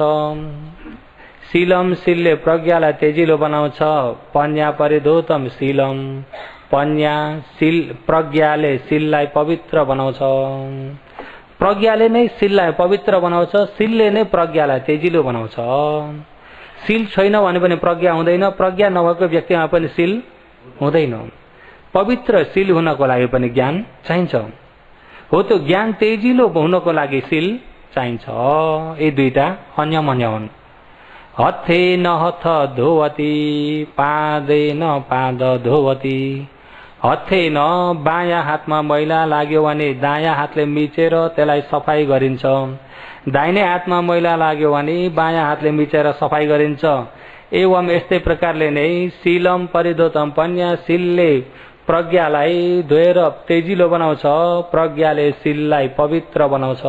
A: शीलम शीलले प्रज्ञालाई तेजिलो बनाउँछ। पन्या परिधोतम शीलम, पन्या शील प्रज्ञाले शीललाई पवित्र बनाउँछ। प्रज्ञाले नै शीललाई पवित्र बनाउँछ, शीलले नै प्रज्ञालाई तेजिलो बनाउँछ। शील छैन भने पनि प्रज्ञा हुँदैन, प्रज्ञा नभएको व्यक्तिमा पनि शील हुँदैन। पवित्र शील हुनको लागि पनि ज्ञान चाहिन्छ। हो त्यो ज्ञान तेजिलो हुनको लागि शील चाहिन्छ। यी दुईटा अन्य अन्य हुन्। हथे न हथ धोवती, पादे न पाद धोवती। हथे न बायाँ हातमा मैला लाग्यो भने दायाँ हातले मिचेर त्यसलाई सफाई गरिन्छ, दाहिने हातमा मैला लाग्यो भने बायाँ हातले मिचेर सफाई गरिन्छ। एवं यस्तै प्रकारले नै शीलम परिधोतम पन्या, शीलले प्रज्ञालाई धोएर तेजिलो बनाउँछ, प्रज्ञाले शीललाई पवित्र बनाउँछ।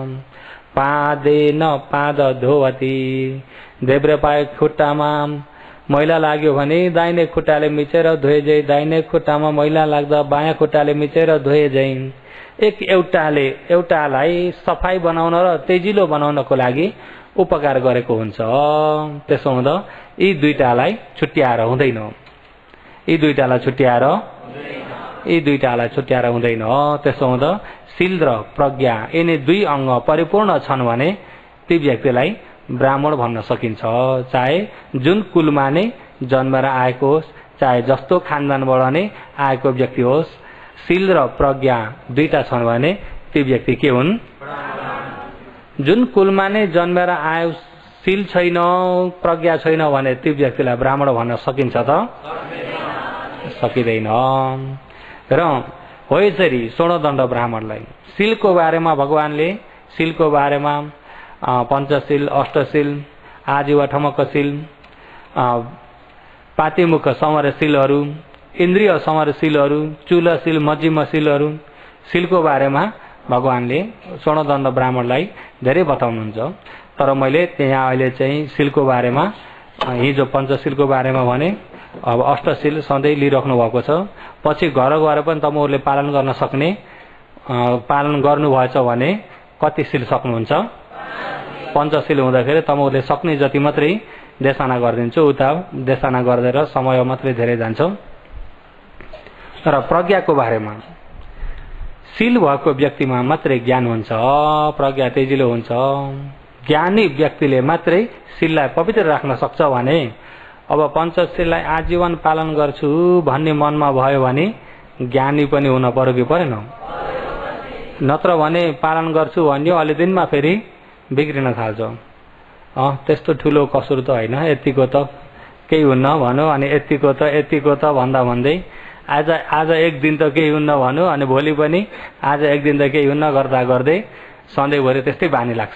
A: पादे न पाद धोवती, देब्रे पाए खुट्टामा मैला लाग्यो भने दाहिने खुट्टाले मिचेर धोए झै, दाहिने खुट्टामा मैला लाग्दा बायाँ खुट्टाले मिचेर धोए झै। एक एउटाले एउटालाई सफाई बनाउन र तेजिलो बनाउनको लागि उपकार गरेको हुन्छ। त्यसो हुँदा यी दुईटालाई छुट्याएर हुँदैन, यी दुईटालाई छुट्याएर यी दुईटालाई छुट्याएर हुँदैन। त्यसो हुँदा शील र प्रज्ञा यिनी दुई अङ्ग परिपूर्ण छन् भने ती व्यक्तिलाई ब्राह्मण भन्न सकिन्छ। चाहे जुन कुलमा नै जन्मेर आएको होस्, चाहे जस्तो खानदानबाट नै आएको व्यक्ति होस्, शील र प्रज्ञा दुईटा छन् भने ती व्यक्ति के हुन्? जुन कुलमा नै जन्मेर आयो, शील छैन प्रज्ञा छैन भने ती व्यक्तिलाई ब्राह्मण भन्न सकिन्छ त? सकिँदैन। र हो यसरी स्वर्णदण्ड ब्राह्मणलाई शीलको बारेमा भगवानले शीलको बारेमा पञ्चशील, अष्टशील, आजीव ठमकशील, पातिमुख समरशीलहरू, इन्द्रिय समरशीलहरू, चूलशील, मजिमशीलहरू, शीलको बारेमा भगवानले स्वर्णदण्ड ब्राह्मणलाई धेरै बताउनुहुन्छ। तर मैले त्यहाँ अहिले चाहिँ शीलको बारेमा, हिजो पञ्चशीलको बारेमा भने, अब अष्टशील सधैँ लिइराख्नु भएको छ। पछि घर गएर पनि तपाईँहरूले पालन गर्न सक्ने, पालन गर्नुभएछ भने कति शील सक्नुहुन्छ? पञ्चशील हुँदाखेरि तपाईँहरूले सक्ने जति मात्रै देशना गरिदिन्छु, उता देशना गरिदिएर समय मात्रै धेरै जान्छ। र प्रज्ञाको बारेमा शील भएको व्यक्तिमा मात्रै ज्ञान हुन्छ, प्रज्ञा तेजिलो हुन्छ। ज्ञानी व्यक्तिले मात्रै शीललाई पवित्र राख्न सक्छ भने अब पञ्चशीललाई आजीवन पालन गर्छु भन्ने मनमा भयो भने ज्ञानी पनि हुन पर्यो कि परेन? नत्र भने पालन गर्छु भन्यो अलि दिनमा फेरि बिग्रिन थाल्छ। अँ त्यस्तो ठुलो कसुर त होइन, यतिको त केही हुन्न भनौँ अनि यतिको त यतिको त भन्दा भन्दै आज आज एक दिन त केही हुन्न भनौँ अनि भोलि पनि आज एक दिन त केही हुन्न गर्दा गर्दै सधैँभरि त्यस्तै बानी लाग्छ।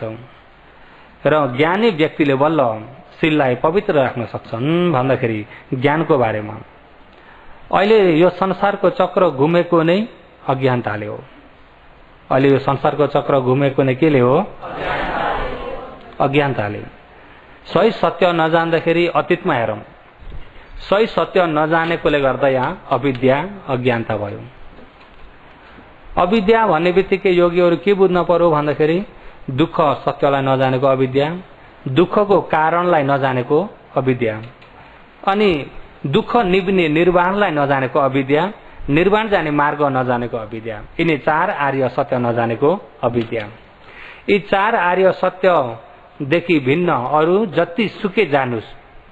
A: र ज्ञानी व्यक्तिले बल्ल शीललाई पवित्र राख्न सक्छन् भन्दाखेरि ज्ञानको बारेमा अहिले यो संसारको चक्र घुमेको नै अज्ञानताले हो। अहिले यो संसारको चक्र घुमेको नै केले हो? अज्ञानताले। सही सत्य नजान्दाखेरि अतीतमा हेरौँ, सही सत्य नजानेकोले गर्दा यहाँ अविद्या अज्ञानता भयो। अविद्या भन्ने बित्तिकै योगीहरू के बुझ्न पर्यो भन्दाखेरि दुःख सत्यलाई नजानेको अविद्या, दुःखको कारणलाई नजानेको अविद्या, अनि दुःख निब्ने निर्वाणलाई नजानेको अविद्या, निर्वाण जाने मार्ग नजानेको अविद्या, यिनी चार आर्य सत्य नजानेको अविद्या। यी चार आर्य सत्यदेखि भिन्न अरू जति सुकै जानुस्,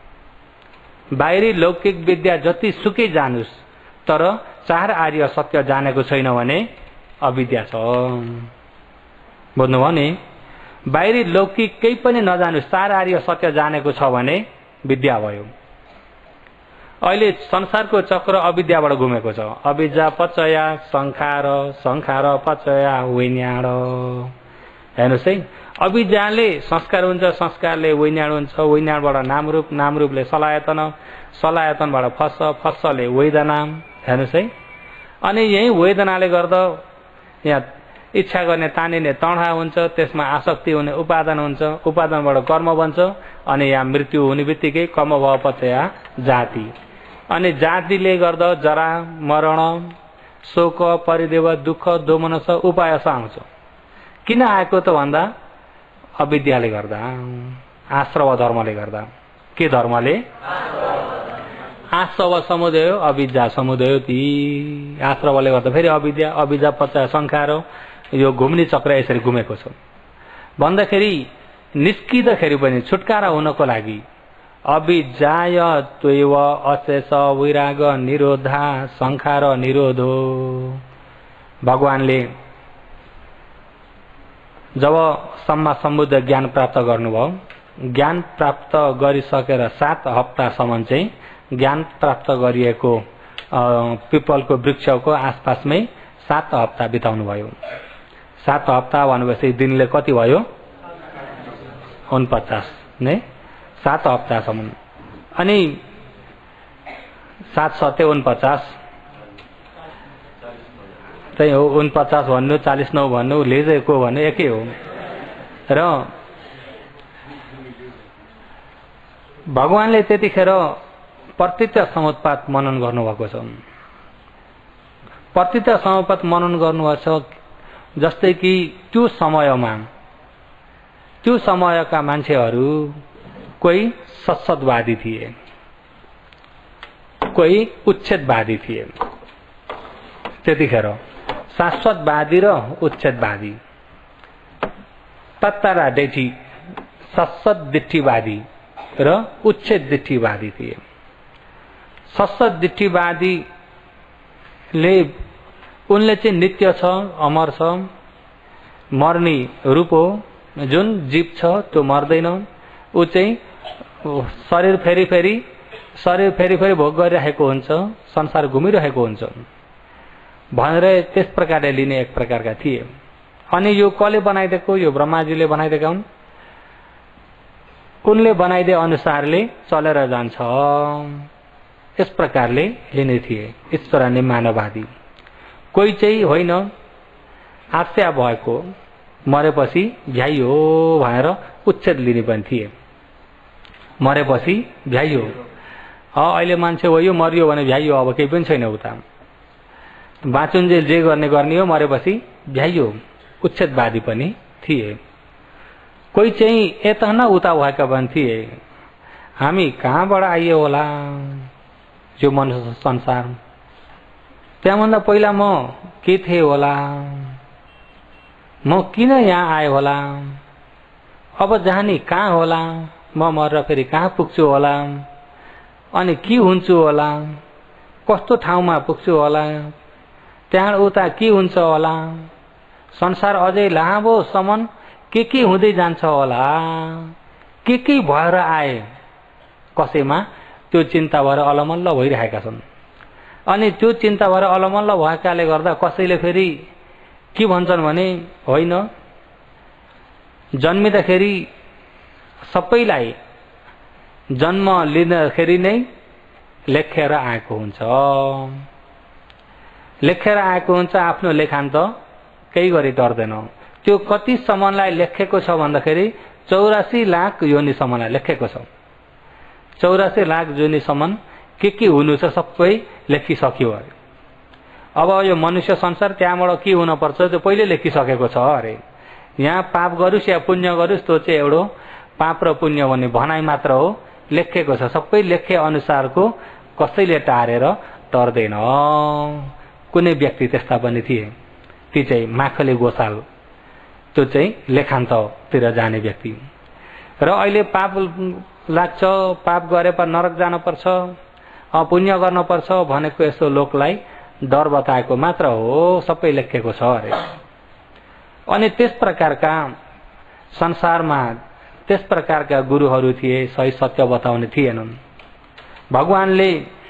A: बाहिरी लौकिक विद्या जति सुकै जानुस्, तर चार आर्य सत्य जानेको छैन भने अविद्या छ। बुझ्नुभयो नि? बाहिरी लौकिक केही पनि नजानुस्, चार आर्य सत्य जानेको छ भने विद्या भयो। अहिले संसारको चक्र अविद्याबाट घुमेको छ। अविद्या पचया संखार, संखार पचया वैन्याड। हेर्नुहोस् है, अविद्याले संस्कार हुन्छ, संस्कारले वैन्याड हुन्छ, वैन्याडबाट नामरूप, नामरूपले सलायतन, सलायतनबाट फस, फसले वेदना। हेर्नुहोस् है, अनि यही वेदनाले गर्दा यहाँ इच्छा गर्ने तानिने तणा हुन्छ, त्यसमा आसक्ति हुने उपादान हुन्छ, उपादानबाट कर्म बन्छ, अनि यहाँ मृत्यु हुने बित्तिकै कर्म भव पचया जाति, अनि जातिले गर्दा जरा मरण शोक परिदेव दुःख दोमनस उपायस आउँछ। किन आएको त भन्दा अविद्याले गर्दा, आश्रव धर्मले गर्दा। के धर्मले? आश्रव समुदय अविद्या समुदय ती आश्रवले गर्दा फेरि अविद्या, अविद्या पचया संखार, यो घुम्ने चक्र यसरी घुमेको छ भन्दाखेरि निस्किँदाखेरि पनि छुटकारा हुनको लागि अविद्याय त्वैव अशेष विराग निरोधा संखार निरोधो। भगवानले जब सम्मा सम्बुद्ध ज्ञान प्राप्त गर्नुभयो, ज्ञान प्राप्त गरिसकेर सात हप्तासम्म चाहिँ ज्ञान प्राप्त गरिएको पिपलको वृक्षको आसपासमै सात हप्ता बिताउनु भयो। सात हप्ता भनेपछि दिनले कति भयो? उनपचास नै, सात हप्तासम्म। अनि सात सत्य उनपचास, त्यही हो। उनपचास भन्नु, चालिस नौ भन्नु, लेजेको भन्नु एकै हो। र भगवानले त्यतिखेर प्रत्यक्ष समुत्पात मनन गर्नुभएको छ। प्रत्यक्ष समुत्पात मनन गर्नुभएको छ। जस्तै कि त्यो समयमा त्यो समयका मान्छेहरू कोही सत्सदवादी थिए, कोही उच्छेदवादी थिए। त्यतिखेर शाश्वतवादी र उच्छेदवादी, तत्तारा डेठी सत्सद दिठीवादी र उच्छेद दिठीवादी थिए। सत्सद दिठीवादीले उनले चाहिँ नित्य छ, अमर छ, मर्ने रूप हो, जुन जीव छ त्यो मर्दैन, ऊ चाहिँ शरीर फेरि फेरि शरीर फेरि फेरि भोग गरिरहेको हुन्छ, संसार घुमिरहेको हुन्छ भनेर त्यस प्रकारले लिने एक प्रकारका थिए। अनि यो कसले बनाइदिएको? यो ब्रह्माजीले बनाइदिएका हुन्। उनले बनाइदिए अनुसारले चलेर जान्छ, यस प्रकारले लिने थिए ईश्वरानी मानववादी। कोही चाहिँ होइन, आशा भएको मरेपछि भ्याइयो भनेर उच्छेद लिने पनि थिए। मरेपछि भ्याइयो, अहिले मान्छे हो यो मरियो भने भ्याइयो, अब केही पनि छैन उता, बाँचुन्जेल जे गर्ने गर्ने हो, मरेपछि भ्याइयो, उच्छेदवादी पनि थिए। कोही चाहिँ यता न उता भएका पनि थिए, हामी कहाँबाट आइयो होला यो मनुष्य संसार, त्यहाँभन्दा पहिला म के थिएँ होला, म किन यहाँ आएँ होला, अब जाने कहाँ होला, म मरेर फेरि कहाँ पुग्छु होला, अनि के हुन्छु होला, कस्तो ठाउँमा पुग्छु होला, त्यहाँ उता के हुन्छ होला, संसार अझै लामोसम्म के के हुँदै जान्छ होला, के के भएर आए, कसैमा त्यो चिन्ता भएर अलमल्ल भइरहेका छन्। अनि त्यो चिन्ता भएर अलमल्ल भएकाले गर्दा कसैले फेरि के भन्छन् भने होइन, जन्मिँदाखेरि सबैलाई जन्म लिँदाखेरि नै लेखेर आएको हुन्छ, लेखेर आएको हुन्छ, आफ्नो लेखान त केही गरी टर्दैन। त्यो कति सम्मलाई लेखेको छ भन्दाखेरि चौरासी लाख योनिसम्मलाई लेखेको छ। चौरासी लाख योनिसम्म के के हुनु छ सबै लेखिसक्यो अरे। अब यो मनुष्य संसार त्यहाँबाट के हुन पर्छ त्यो पहिले लेखिसकेको छ अरे। यहाँ पाप गरोस् या पुण्य गरोस् त्यो चाहिँ एउटा पाप र पुण्य भन्ने भनाइ मात्र हो, लेखेको छ। सबै लेखे अनुसारको कसैले टारेर टर्दैन। कुनै व्यक्ति त्यस्ता पनि थिए, ती चाहिँ माखले गोसाल, त्यो चाहिँ लेखान्ततिर जाने व्यक्ति। र अहिले पाप लाग्छ, पाप गरेर नरक जानुपर्छ, पुण्य गर्नुपर्छ भनेको यस्तो लोकलाई डर बताएको मात्र हो, सबै लेखेको छ अरे। अनि त्यस प्रकारका संसारमा त्यस प्रकारका गुरुहरू थिए, सही सत्य बताउने थिएनन्। भगवानले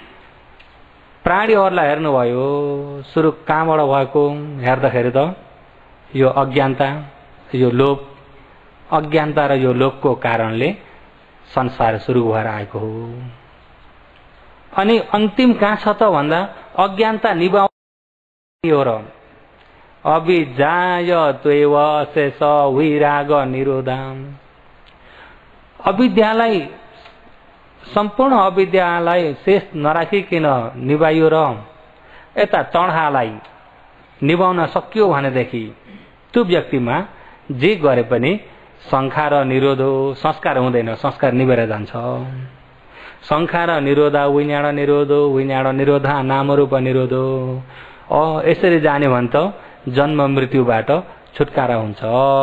A: प्राणीहरूलाई हेर्नुभयो, सुरु कहाँबाट भएको हेर्दाखेरि त यो अज्ञानता, यो लोभ, अज्ञानता र यो लोभको कारणले संसार सुरु भएर आएको हो। अनि अन्तिम कहाँ छ त भन्दा अज्ञानता निभाउने हो र अभिजाय त्वेव शेष विराग निरोधाम। अविद्यालाई, सम्पूर्ण अविद्यालाई शेष नराखिकन निभाइयो र यता तणहालाई निभाउन सकियो भनेदेखि त्यो व्यक्तिमा जे गरे पनि संखार निरोध हो, संस्कार हुँदैन, संस्कार निभेर जान्छ। संखार निरोध, विज्ञान निरोध, विज्ञान निरोध, नामरूप निरोध। अ यसरी जाने भने त जन्म मृत्युबाट छुटकारा हुन्छ।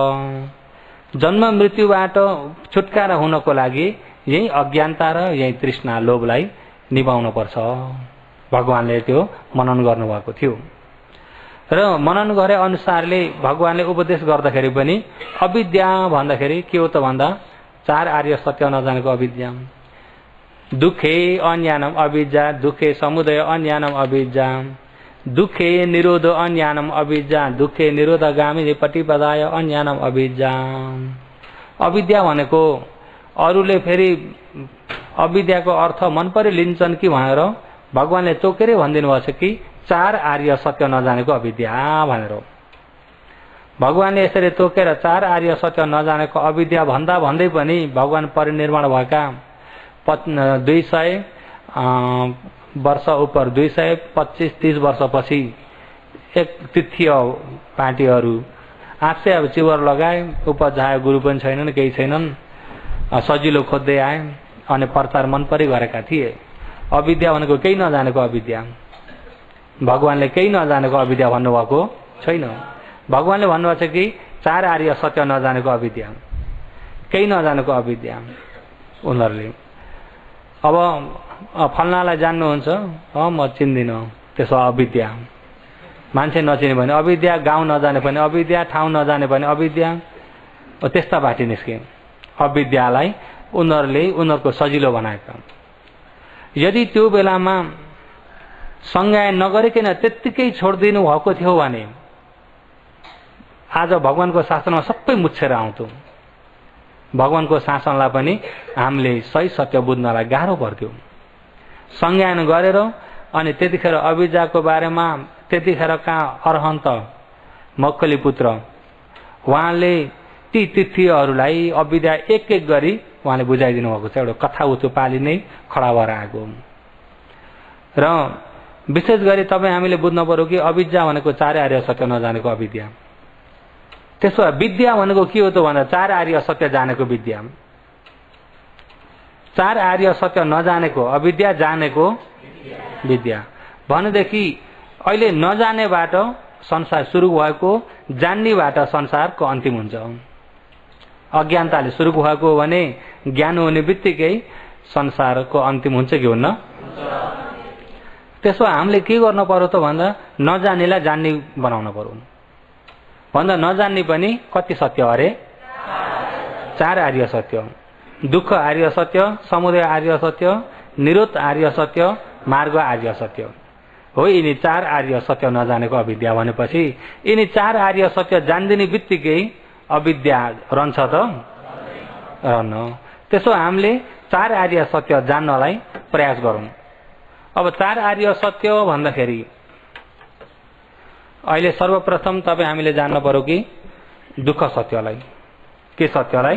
A: जन्म मृत्युबाट छुटकारा हुनको लागि यही अज्ञानता र यही तृष्णा लोभलाई निभाउनु पर्छ। भगवानले त्यो मनन गर्नुभएको थियो र मनन गरे अनुसारले भगवानले उपदेश गर्दाखेरि पनि अविद्या भन्दाखेरि के हो त भन्दा चार आर्य सत्य नजानेको अविद्या। दुखे अज्ञानम अविद्या, दुखे समुदय अज्ञानम अविद्या, दुखे निरोध अज्ञानम अविद्या, दुखे निरोधगामी प्रतिपदाय अज्ञानम अविद्या। अविद्या भनेको अरूले फेरि अविद्याको अर्थ मन परि लिन्छन् कि भनेर भगवानले तोकेरै भनिदिनु भएको छ कि चार आर्य सत्य नजानेको अविद्या भनेर। भगवानले यसरी तोकेर चार आर्य सत्य नजानेको अविद्या भन्दा भन्दै पनि भगवान परिनिर्वाण भएका दुई सय वर्ष उप दुई सय पच्चीस तीस वर्षपछि एक तृतीय पार्टीहरू आफै अब चिवर लगाए, उपजाय गुरु पनि छैनन्, केही छैनन्, सजिलो खोज्दै आए अनि प्रचार मन परि गरेका थिए। अविद्या भनेको केही नजानेको अविद्या। भगवानले केही नजानेको अविद्या भन्नुभएको छैन। भगवानले भन्नुभएको छ कि चार आर्य सत्य नजानेको अविद्या, केही नजानेको अविद्या उनीहरूले। अब फल्नालाई जान्नुहुन्छ, अँ म चिन्दिनँ, त्यसो अविद्या। मान्छे नचिने भने अविद्या, गाउँ नजाने भने अविद्या, ठाउँ नजाने भने अविद्या, त्यस्ता बाटी निस्के। अविद्यालाई उनीहरूले उनीहरूको सजिलो बनाएका। यदि त्यो बेलामा संज्ञा नगरिकन त्यत्तिकै छोडिदिनु भएको थियो भने आज भगवानको शासनमा सबै मुछेर आउँथ्यो। भगवानको शासनलाई पनि हामीले सही सत्य बुझ्नलाई गाह्रो पर्थ्यो। संज्ञान गरेर अनि त्यतिखेर अविद्याको बारेमा त्यतिखेर कहाँ अरहन्त मक्कली पुत्र उहाँले ती तिथिहरूलाई अविद्या एक एक गरी उहाँले बुझाइदिनु भएको छ। एउटा कथा उचु पाली नै खडा भएर आएको र विशेष गरी तपाईँ हामीले बुझ्नु पर्यो कि अविद्या भनेको चार आर्य सत्य नजानेको अविद्या। त्यसो भए विद्या भनेको के हो त भन्दा चार आर्य सत्य जानेको विद्या। चार आर्य सत्य नजानेको अविद्या, जानेको विद्या भनेदेखि अहिले नजानेबाट संसार सुरु भएको, जान्नेबाट संसारको अन्तिम हुन्छ। अज्ञानताले सुरु भएको हो भने ज्ञान हुने बित्तिकै संसारको अन्तिम हुन्छ कि हुन्न? त्यसो हामीले के गर्न पर्यो त भन्दा नजान्नेलाई जान्ने बनाउन पर्यो। भन्दा नजान्ने पनि कति सत्य अरे? चार आर्य सत्य। दुःख आर्य सत्य, समुदय आर्य सत्य, निरोध आर्य सत्य, मार्ग आर्य सत्य हो। यिनी चार आर्य सत्य नजानेको अविद्या भनेपछि यिनी चार आर्य सत्य जान्दिने बित्तिकै अविद्या रहन्छ त? रहन्न। त्यसो हामीले चार आर्य सत्य जान्नलाई प्रयास गरौं। अब चार आर्य सत्य भन्दाखेरि अहिले सर्वप्रथम तपाईँ हामीले जान्न पर्यो कि दुःख सत्यलाई। के सत्यलाई?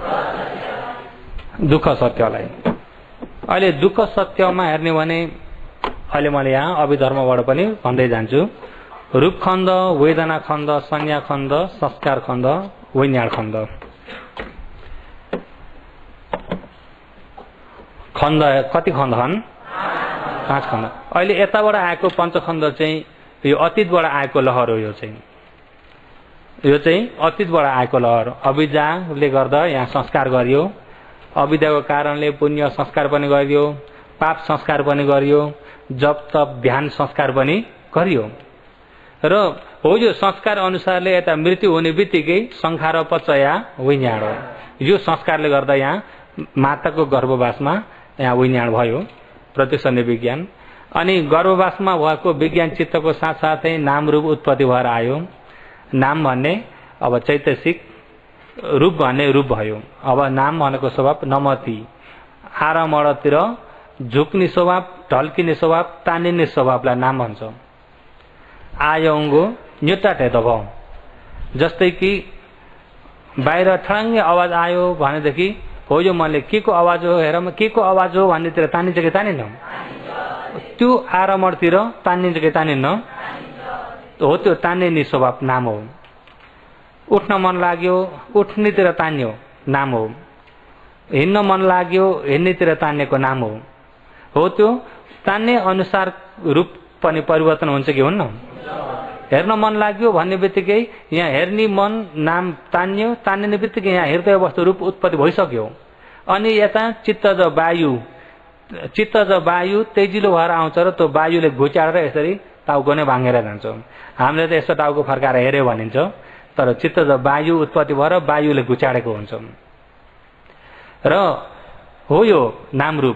A: दुःख सत्यलाई। अहिले दुःख सत्यमा हेर्ने भने अहिले मैले यहाँ अभिधर्मबाट पनि भन्दै जान्छु। रूप खण्ड, वेदना खण्ड, संज्ञा खण्ड, संस्कार खण्ड, विज्ञान खण्ड। खण्ड कति खण्ड छन्? पाँच खण्ड। अहिले यताबाट आएको पञ्चखण्ड चाहिँ यो अतीतबाट आएको लहर हो। यो चाहिँ यो चाहिँ अतीतबाट आएको लहर। अविद्याले गर्दा यहाँ संस्कार गरियो, अविद्याको कारणले पुण्य संस्कार पनि गरियो, पाप संस्कार पनि गरियो, जप तप ध्यान संस्कार पनि गरियो। र हो यो संस्कार अनुसारले यता मृत्यु हुने बित्तिकै संखार पचया विज्ञान हो। यो संस्कारले गर्दा यहाँ माताको गर्भवासमा यहाँ विज्ञान भयो, प्रत्यक्ष विज्ञान। अनि गर्भवासमा भएको विज्ञान चित्तको साथसाथै नाम रूप उत्पत्ति भएर आयो। नाम भन्ने अब चैतसिक, रूप भन्ने रूप भयो। अब नाम भनेको स्वभाव नमति, आरमणतिर झुक्ने स्वभाव, ढल्किने स्वभाव, तानिने स्वभावलाई नाम भन्छ। आयङ्गो न्युटाटे दबाउ। जस्तै कि बाहिर ठडाङ्गे आवाज आयो भनेदेखि हो यो मनले के को आवाज हो हेर म के को आवाज हो भन्नेतिर तानिन्छ कि तानिन्न? त्यो आरमणतिर तानिन्छ कि तानिन्न? हो त्यो तान्ने स्वभाव नाम हो। उठ्न मन लाग्यो, उठ्नेतिर तान्यो नाम हो। हिँड्न मन लाग्यो, हिँड्नेतिर तान्नेको नाम हो। हो त्यो तान्ने अनुसार रूप पनि परिवर्तन हुन्छ कि हुन्न? हेर्न मन लाग्यो भन्ने बित्तिकै यहाँ हेर्ने मन नाम तान्यो, तान्ने बित्तिकै यहाँ हृदय वस्तु रूप उत्पत्ति भइसक्यो। अनि यता चित्तज वायु, चित्तज वायु तेजिलो भएर आउँछ र त्यो वायुले घुचाएर यसरी टाउको नै भाँगेर जान्छ। हामीले त यसो टाउको फर्काएर हेर्यो भनिन्छ, तर चित्तज वायु उत्पत्ति भएर वायुले घुचाडेको हुन्छ। र हो यो नाम रूप।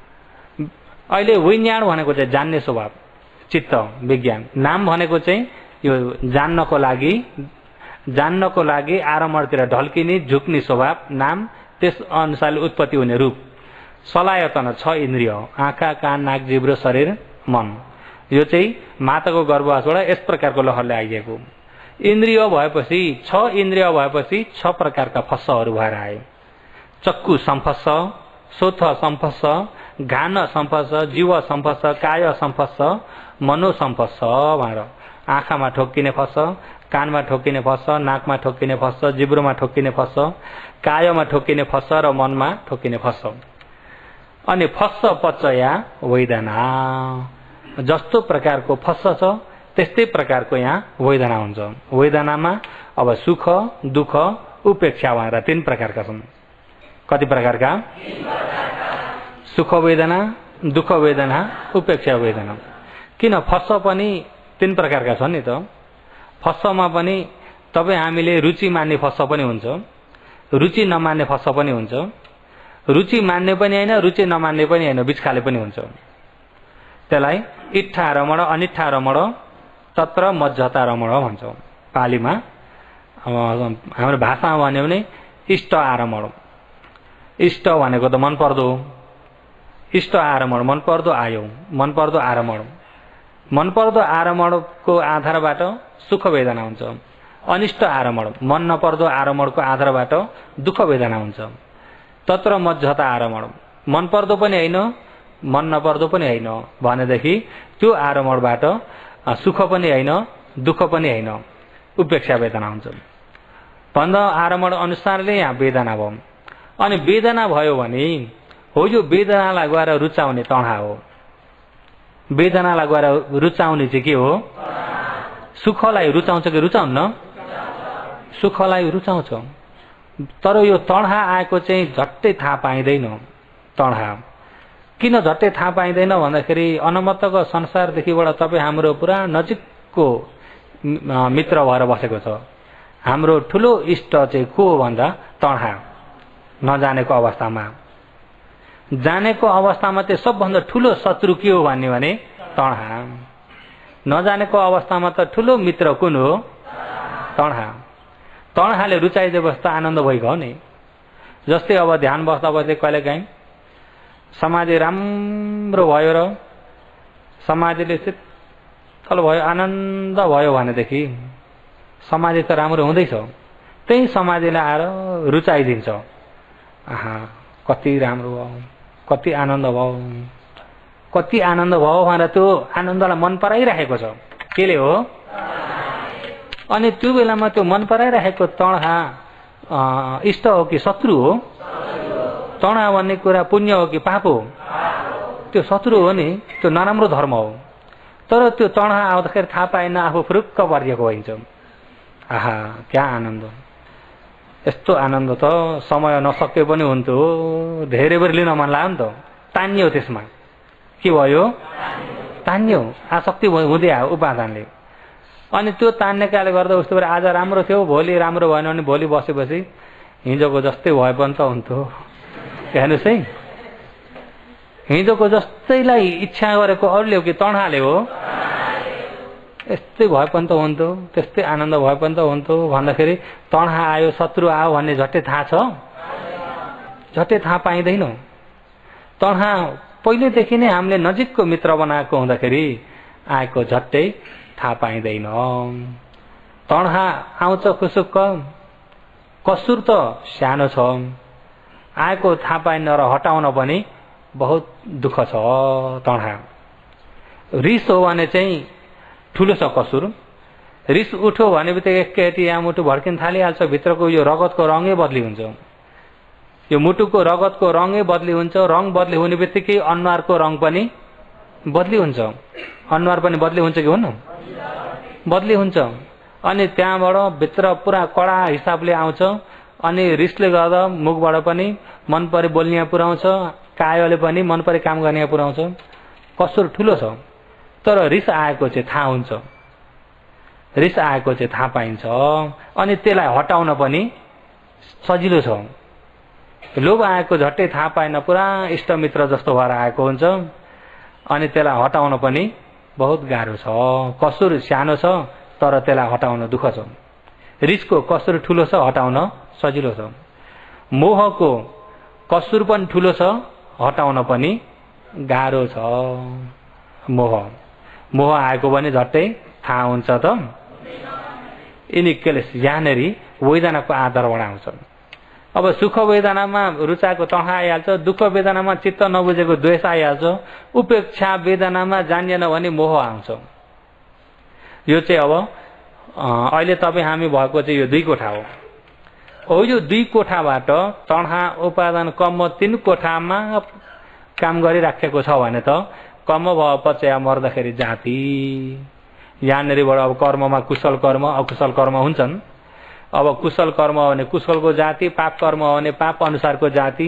A: अहिले विज्ञान भनेको चाहिँ जान्ने स्वभाव, चित्त विज्ञान। नाम भनेको चाहिँ यो जान्नको लागि, जान्नको लागि आरमणतिर ढल्किने झुक्ने स्वभाव नाम, त्यस अनुसारले उत्पत्ति हुने रूप। सलायतन छ इन्द्रिय, आँखा कान नाक जिब्रो शरीर मन। यो चाहिँ माताको गर्भवासबाट यस प्रकारको लहरले आइएको। इन्द्रिय भएपछि छ इन्द्रिय भएपछि छ प्रकारका फस्सहरू भएर आयो। चक्कु सम्फस्स, सोथ सम्फस्स, घान सम्फस्स, जीव सम्फस्स, काय सम्फस्स, मनो सम्फस्स भनेर आँखामा ठोक्किने फस्स, कानमा ठोक्किने फस्स, नाकमा ठोक्किने फस्स, जिब्रोमा ठोक्किने फस्स, कायमा ठोक्किने फस्स र मनमा ठोक्किने फस्स। अनि फस्स पचया वेदना। जस्तो प्रकारको फस्स छ त्यस्तै प्रकारको यहाँ वेदना हुन्छ। वेदनामा अब सुख दुःख उपेक्षा भनेर तीन प्रकारका छन्। कति प्रकारका? सुख वेदना, दुःख वेदना, उपेक्षा वेदना। किन फस्स पनि तीन प्रकारका छन् नि त। फस्समा पनि तपाईँ हामीले रुचि मान्ने फस्स पनि हुन्छ, रुचि नमान्ने फस्स पनि हुन्छ। रुचि मान्ने पनि होइन, रुचि नमान्ने पनि होइन, बिचखाले पनि हुन्छ। त्यसलाई इट्ठा रमण, अनिट्ठा रमण, तत्र मज्जता रमण भन्छौँ पालीमा। हाम्रो भाषामा भन्यो भने इष्ट आरमण। इष्ट भनेको त मन पर्दो, इष्ट आरमण मन पर्दो आयो, मन पर्दो आरमण। मन पर्दो आरमणको आधारबाट सुख वेदना हुन्छ। अनिष्ट आरमण मन नपर्दो आरमणको आधारबाट दुःख वेदना हुन्छ। तत्र मज्जता आरमण मन पर्दो पनि होइन, मन नपर्दो पनि होइन भनेदेखि त्यो आरमणबाट सुख पनि होइन, दुःख पनि होइन, उपेक्षा वेदना हुन्छ। भन्दा आरमण अनुसारले यहाँ वेदना भयो। अनि वेदना भयो भने हो यो वेदनालाई गएर रुचाउने तणा हो। वेदनालाई गएर रुचाउने चाहिँ के हो? सुखलाई रुचाउँछ कि रुचाउन्न? सुखलाई रुचाउँछ। तर यो तणहा आएको चाहिँ झट्टै थाहा पाइँदैन। तणहा किन झट्टै थाहा पाइँदैन भन्दाखेरि अनमतको संसारदेखिबाट तपाईँ हाम्रो पुरा नजिकको मित्र भएर बसेको छ। हाम्रो ठुलो इष्ट चाहिँ को हो भन्दा तणहा। नजानेको अवस्थामा, जानेको अवस्थामा चाहिँ सबभन्दा ठुलो शत्रु के हो भन्ने भने तणहा। नजानेको अवस्थामा त ठुलो मित्र कुन हो? तणहा। तणहाले रुचाइदिएपछि त आनन्द भइगयो नि। जस्तै अब ध्यान बस्दा बस्दै कहिलेकाहीँ समाधि राम्रो भयो र समाधिले शीतल भयो, आनन्द भयो भनेदेखि समाधि त राम्रो हुँदैछ, त्यही समाधिलाई आएर रुचाइदिन्छ। आहा कति राम्रो भयो, कति आनन्द भयो, कति आनन्द भयो भनेर त्यो आनन्दलाई मन पराइराखेको छ। केले हो? अनि त्यो बेलामा त्यो मन पराइराखेको तणहा इष्ट हो कि शत्रु हो? तणहा भन्ने कुरा पुण्य हो कि पाप हो? त्यो शत्रु हो नि, त्यो नराम्रो धर्म हो। तर त्यो तणहा आउँदाखेरि थाहा पाएन, आफू फुरुक्क परिएको भइन्छ। आहा क्या आनन्द! यस्तो आनन्द त समय नसके पनि हुन्थ्यो, धेरै बेर लिन मन लाग्यो नि त। तान्यो त्यसमा, के भयो? तान्यो, आसक्ति हुँदै आयो उपादानले। अनि त्यो तान्ने कारणले गर्दा उस्तो बेला आज राम्रो थियो, भोलि राम्रो भएन भने भोलि बसेपछि हिजोको जस्तै भए पनि त हुन्थ्यो। हेर्नुहोस् है, हिजोको जस्तैलाई इच्छा गरेको अरूले हो कि तणहाले हो? यस्तै भए पनि त हुन्थ्यो, त्यस्तै आनन्द भए पनि त हुन्थ्यो भन्दाखेरि तणहा आयो, शत्रु आयो भन्ने झट्टै थाहा छ? झट्टै थाहा पाइँदैन। तणहा पहिलेदेखि नै हामीले नजिकको मित्र बनाएको हुँदाखेरि आएको झट्टै थाहा पाइँदैन। तणहा आउँछ खुसुक्क, कसुर त सानो छ, आएको थाहा पाइन्न र हटाउन पनि बहुत दुःख छ। तणहा रिस हो भने चाहिँ ठुलो छ कसुर। रिस उठ्यो भने बित्तिकै एकैचोटि यहाँ मुटु भड्किन थालिहाल्छ, भित्रको यो रगतको रङै बदली हुन्छ। यो मुटुको रगतको रङै बदली हुन्छ। रङ बदली हुने बित्तिकै अनुहारको रङ पनि बदली हुन्छ। अनुहार पनि बदली हुन्छ कि हुन्न? बदली हुन्छ। अनि त्यहाँबाट भित्र पुरा कडा हिसाबले आउँछ। अनि रिसले गर्दा मुखबाट पनि मन परे बोल्ने पुऱ्याउँछ, कायोले पनि मन परे काम गर्ने पुऱ्याउँछ। कसुर ठुलो छ। तर रिस आएको चाहिँ थाहा हुन्छ, रिस आएको चाहिँ थाहा पाइन्छ। अनि त्यसलाई हटाउन पनि सजिलो छ। लोभ आएको झट्टै थाहा पाएन, पुरा इष्टमित्र जस्तो भएर आएको हुन्छ। अनि त्यसलाई हटाउन पनि बहुत गाह्रो छ। कसुर सानो छ तर त्यसलाई हटाउन दुःख छ। रिसको कसुर ठुलो छ, हटाउन सजिलो छ। मोहको कसुर पनि ठुलो छ, हटाउन पनि गाह्रो छ। मोह मोह आएको पनि झट्टै थाहा हुन्छ त? यिनी केले यहाँनेरि वेदनाको आधारबाट आउँछ। अब सुख वेदनामा रुचाएको तणहा आइहाल्छ, दुःख वेदनामा चित्त नबुझेको द्वेष आइहाल्छ, उपेक्षा वेदनामा जानिएन भने मोह आउँछ। यो चाहिँ अब अहिले तपाईँ हामी भएको चाहिँ यो दुई कोठा हो। हो यो दुई कोठाबाट तणहा उपादान कम तीन कोठामा काम गरिराखेको छ भने त कम भएपछि मर्दाखेरि जाति, यहाँनिरबाट अब कर्ममा कुशल कर्म अकुशल कर्म हुन्छन्। अब कुशल कर्म हो भने कुशलको जाति, पाप कर्म हो भने पाप अनुसारको जाति।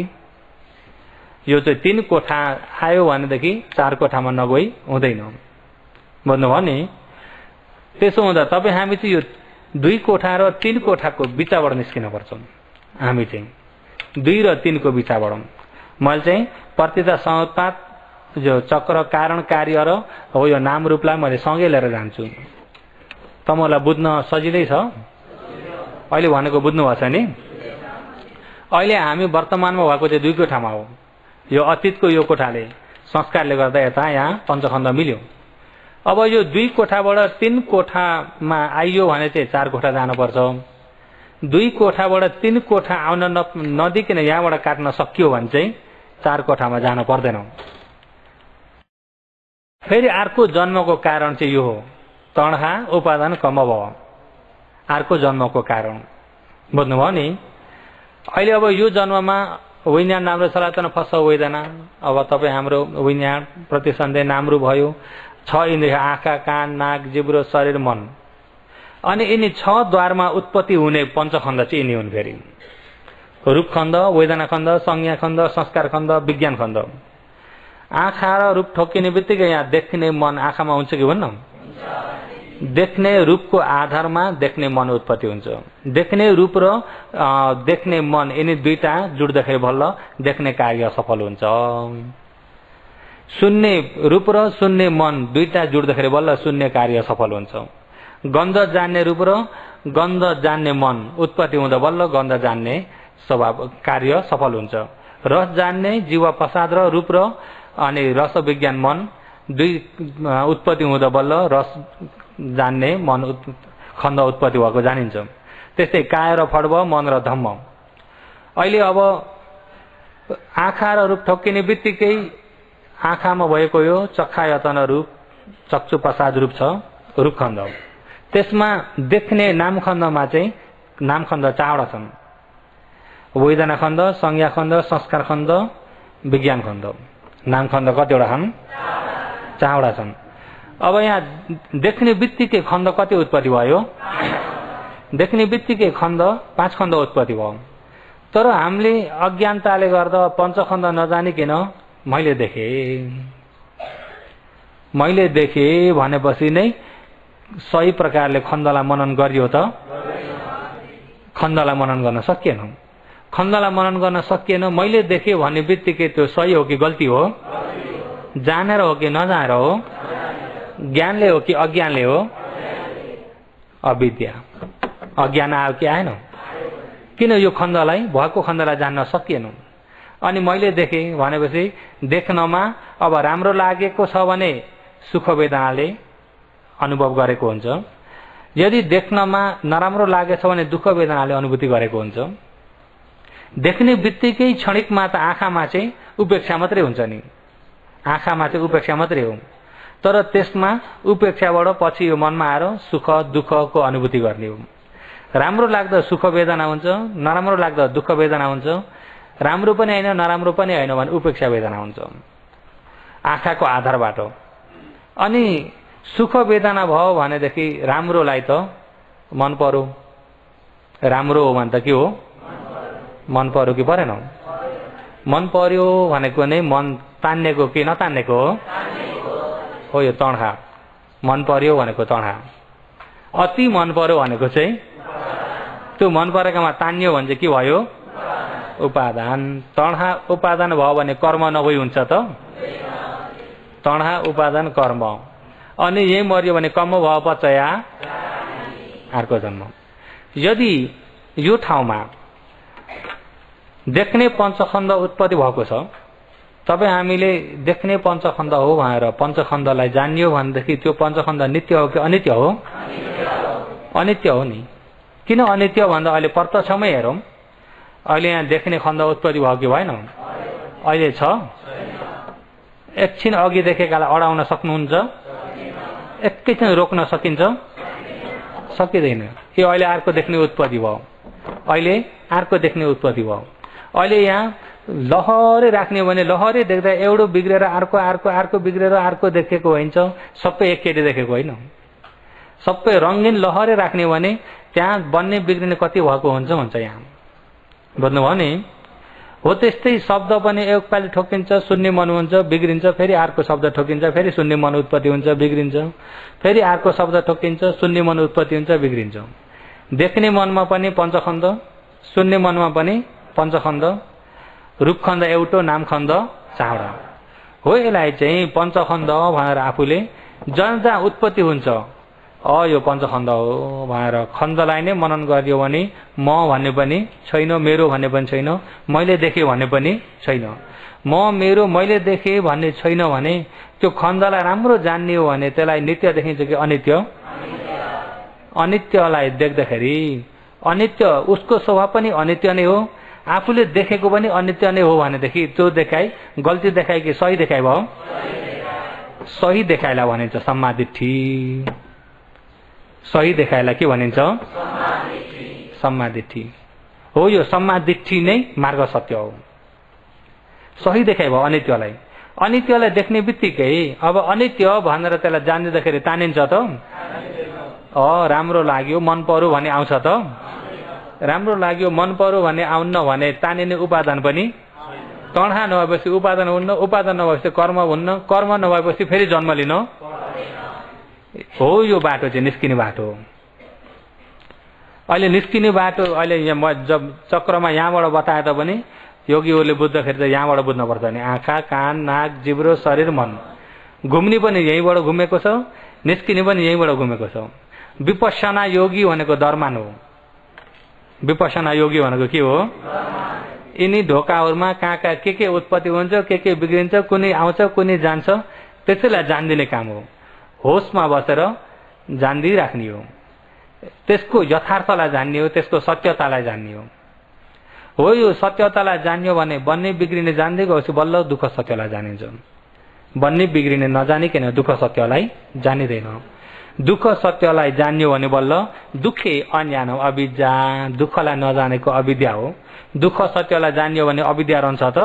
A: यो चाहिँ तीन कोठा आयो भनेदेखि चार कोठामा नगई हुँदैन। बुझ्नुभयो नि? त्यसो हुँदा तपाईँ हामी चाहिँ यो दुई कोठा र तीन कोठाको बिचबाट निस्किन पर्छ। हामी चाहिँ दुई र तीनको बिचबाट। मैले चाहिँ प्रतिता समुत्पाद जो चक्र कारण कार्य र हो यो नाम रूपलाई मैले सँगै लिएर जान्छु। तपाईँलाई बुझ्न सजिलै छ? अहिले भनेको बुझ्नु भएको छ नि? अहिले हामी वर्तमानमा भएको चाहिँ दुई कोठामा हो। यो अतीतको यो कोठाले संस्कारले गर्दा यता यहाँ पञ्चखण्ड मिल्यो। अब यो दुई कोठाबाट तीन कोठामा आइयो भने चाहिँ चार कोठा जानुपर्छ। दुई कोठाबाट तीन कोठा आउन नदिकिन यहाँबाट काट्न सकियो भने चाहिँ चार कोठामा जान पर्दैन। फेरि अर्को जन्मको कारण चाहिँ यो हो, तणहा उपादान कम भयो। अर्को जन्मको कारण बुझ्नुभयो नि? अहिले अब यो जन्ममा विज्ञान राम्रो सलातन फस वेदना। अब तपाईँ हाम्रो विज्ञान प्रतिसन्देह नाम्रो भयो। छ इन्द्रिय, आँखा, कान, नाक, जिब्रो, शरीर, मन। अनि यिनी छ द्वारमा उत्पत्ति हुने पञ्चखण्ड चाहिँ यिनी हुन्। फेरि रूप खण्ड, वेदना खण्ड, संज्ञा खण्ड, संस्कार खण्ड, विज्ञान खण्ड। आँखा र रूप ठोकिने बित्तिकै यहाँ देख्ने मन आँखामा हुन्छ कि भन्न? देख्ने रूपको आधारमा देख्ने मन उत्पत्ति हुन्छ। देख्ने रूप र देख्ने मन यिनी दुईटा जुट्दाखेरि बल्ल देख्ने कार्य सफल हुन्छ। सुन्ने रूप र सुन्ने मन दुईटा जुट्दाखेरि बल्ल सुन्ने कार्य सफल हुन्छ। गन्ध जान्ने रूप र गन्ध जान्ने मन उत्पत्ति हुँदा बल्ल गन्ध जान्ने स्वभाव कार्य सफल हुन्छ। रस जान्ने जीवा प्रसाद र रूप र अनि रस विज्ञान मन दुई उत्पत्ति हुँदा बल्ल रस जान्ने मन खण्ड उत्पत्ति भएको जानिन्छ। त्यस्तै काय र फड्ब, मन र धम्म। अहिले अब आँखा र रूप ठोकिने बित्तिकै आँखामा भएको यो चक्षायतन रूप, चक्षु प्रसाद रूप छ, रूप खण्ड। त्यसमा देख्ने नाम खण्डमा चाहिँ नाम खण्ड चारवटा छन्। वेदना खण्ड, संज्ञा खण्ड, संस्कार खण्ड, विज्ञान खण्ड। नाम खण्ड कतिवटा छन्? चारवटा छन्। अब यहाँ देख्ने बित्तिकै खण्ड कति उत्पत्ति भयो? देख्ने बित्तिकै खण्ड पाँच खण्ड उत्पत्ति भयो। तर हामीले अज्ञानताले गर्दा पञ्चखण्ड नजानिकन मैले देखे मैले देखे भनेपछि नै सही प्रकारले खण्डलाई मनन गरियो त? खण्डलाई मनन गर्न सकिएन। खण्डलाई मनन गर्न सकिएन। मैले देखे भन्ने बित्तिकै त्यो सही हो कि गल्ती हो? जानेर हो कि नजानेर हो? ज्ञानले हो कि अज्ञानले हो? अविद्या, अज्ञान आयो कि आएन? किन यो खण्डलाई भएको खण्डलाई जान्न सकिएन? अनि मैले देखे भनेपछि देख्नमा अब राम्रो लागेको छ भने सुख वेदनाले अनुभव गरेको हुन्छ। यदि देख्नमा नराम्रो लागेछ भने दुःख वेदनाले अनुभूति गरेको हुन्छ। देख्ने बित्तिकै क्षणिक मात्र आँखामा चाहिँ उपेक्षा मात्रै हुन्छ नि, आँखामा चाहिँ उपेक्षा मात्रै हो। तर त्यसमा उपेक्षाबाट पछि यो मनमा आएर सुख दुःखको अनुभूति गर्ने हो। राम्रो लाग्दा सुख वेदना हुन्छ, नराम्रो लाग्दा दुःख वेदना हुन्छ। राम्रो पनि होइन नराम्रो पनि होइन भने उपेक्षा वेदना हुन्छ आँखाको आधारबाट। अनि सुख वेदना भयो भनेदेखि राम्रोलाई त मन पर्यो, राम्रो हो भने त के हो? मन पर्यो कि परेन? मन पर्यो भनेको नै मन तान्नेको कि नतान्नेको हो? हो यो तणखा। मन पर्यो भनेको तणखा। अति मन पर्यो भनेको चाहिँ त्यो मन परेकोमा तान्यो भने चाहिँ के भयो? उपादान। तणखा उपादान भयो भने कर्म नभई हुन्छ त? तणखा उपादान कर्म। अनि यही मर्यो भने कम भयो पचया अर्को जन्म। यदि यो ठाउँमा देख्ने पञ्चखण्ड उत्पत्ति भएको छ, तपाईँ हामीले देख्ने पञ्चखण्ड हो भनेर पञ्चखण्डलाई जानियो भनेदेखि त्यो पञ्चखण्ड नित्य हो कि अनित्य हो? अनित्य हो नि। किन अनित्य भन्दा अहिले प्रत्यक्षमै हेरौँ, अहिले यहाँ देख्ने खण्ड उत्पत्ति भयो कि भएन? अहिले छ। एकछिन अघि देखेकालाई अडाउन सक्नुहुन्छ? एकैछिन रोक्न सकिन्छ? सकिँदैन। यो अहिले अर्को देख्ने उत्पत्ति भयो, अहिले अर्को देख्ने उत्पत्ति भयो। अहिले यहाँ लहरै राख्ने भने लहरै देख्दा एउटो बिग्रेर अर्को अर्को अर्को बिग्रेर अर्को देखेको हुन्छ, सबै एकचोटि देखेको होइन। सबै रङ्गीन लहरै राख्ने भने त्यहाँ बन्ने बिग्रिने कति भएको हुन्छ हुन्छ यहाँ। बुझ्नुभयो नि? हो त्यस्तै शब्द पनि एक पालि ठोकिन्छ, सुन्ने मन हुन्छ, बिग्रिन्छ, फेरि अर्को शब्द ठोकिन्छ, फेरि सुन्ने मन उत्पत्ति हुन्छ, बिग्रिन्छ, फेरि अर्को शब्द ठोकिन्छ, सुन्ने मन उत्पत्ति हुन्छ, बिग्रिन्छ। देख्ने मनमा पनि पञ्चखण्ड, सुन्ने मनमा पनि पञ्चखण्ड, रूपखण्ड एउटो, नामखण्ड चारवटा हो। यसलाई चाहिँ पञ्चखण्ड भनेर आफूले जहाँ जहाँ उत्पत्ति हुन्छ अ यो पञ्चखण्ड हो भनेर खण्डलाई नै मनन गरियो भने म भन्ने पनि छैन, मेरो भन्ने पनि छैन, मैले देखेँ भन्ने पनि छैन। म मेरो मैले देखेँ भन्ने छैन भने त्यो खण्डलाई राम्रो जान्ने हो भने त्यसलाई नित्य देखिन्छ कि अनित्य? अनित्यलाई देख्दाखेरि अनित्य उसको स्वभाव पनि अनित्य नै हो, आफूले देखेको पनि अनित्य नै हो भनेदेखि त्यो देखाइ गल्ती देखाइ कि सही देखाइ भयो? सही देखाइला भनिन्छ सम्मादिट्ठी। सही देखाइला के भनिन्छ? सम्मादिट्ठी हो। यो सम्मादिट्ठी नै मार्ग सत्य हो। सही देखाइ भयो अनित्यलाई। अनित्यलाई देख्ने बित्तिकै अब अनित्य भनेर त्यसलाई जान्दाखेरि तानिन्छ त? अ राम्रो लाग्यो मन पर्यो भने आउँछ त? राम्रो लाग्यो मन पर्यो भने आउन्न भने तानिने उपादान पनि तणखा नभएपछि उपादान हुन्न, उपादान नभएपछि कर्म हुन्न, कर्म नभएपछि फेरि जन्म लिन हो। यो बाटो चाहिँ निस्किने बाटो हो। अहिले निस्किने बाटो अहिले यहाँ जब चक्रमा यहाँबाट बताए तापनि योगीहरूले बुझ्दाखेरि त यहाँबाट बुझ्नुपर्छ नि। आँखा, कान, नाक, जिब्रो, शरीर, मन घुम्ने पनि यहीँबाट घुमेको छ, निस्किने पनि यहीँबाट घुमेको छ। विपश्यना योगी भनेको दरमान हो। विपश्यना योगी भनेको के हो? यिनी ढोकाहरूमा कहाँ कहाँ के के उत्पत्ति हुन्छ, के के बिग्रिन्छ, कुनै आउँछ कुनै जान्छ, त्यसैलाई जान्दिने काम हो। होसमा बसेर जान्दिराख्ने हो, त्यसको यथार्थलाई जान्ने हो, त्यसको सत्यतालाई जान्ने हो। हो यो सत्यतालाई जान्यो भने बन्ने बिग्रिने जान्दै गएपछि बल्ल दुःख सत्यलाई जानिन्छ। बन्ने बिग्रिने नजानिकन दुःख सत्यलाई जानिँदैन। दुःख सत्यलाई जान्यो भने बल्ल दुःखे अज्ञान हो, अविद्या। दुःखलाई नजानेको अविद्या हो। दुःख सत्यलाई जान्यो भने अविद्या रहन्छ त?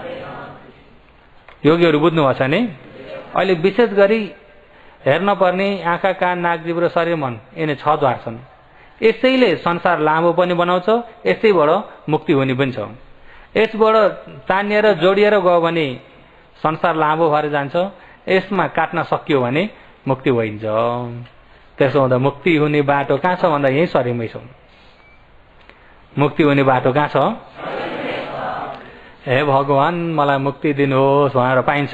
A: योगीहरू बुझ्नुभएको छ नि। अहिले विशेष गरी हेर्न पर्ने आँखा, कान, नाक, जिब्रो, शरीर, मन यिनी छ द्वार छन्। यसैले संसार लामो पनि बनाउँछ, यसैबाट मुक्ति हुने पनि छ। यसबाट तानिएर जोडिएर गयो भने संसार लामो भएर जान्छ, यसमा काट्न सकियो भने मुक्ति भइन्छ। त्यसो हुँदा मुक्ति हुने बाटो कहाँ छ भन्दा यही शरीरमै छ। मुक्ति हुने बाटो कहाँ छ? हे भगवान मलाई मुक्ति दिनुहोस् भनेर पाइन्छ?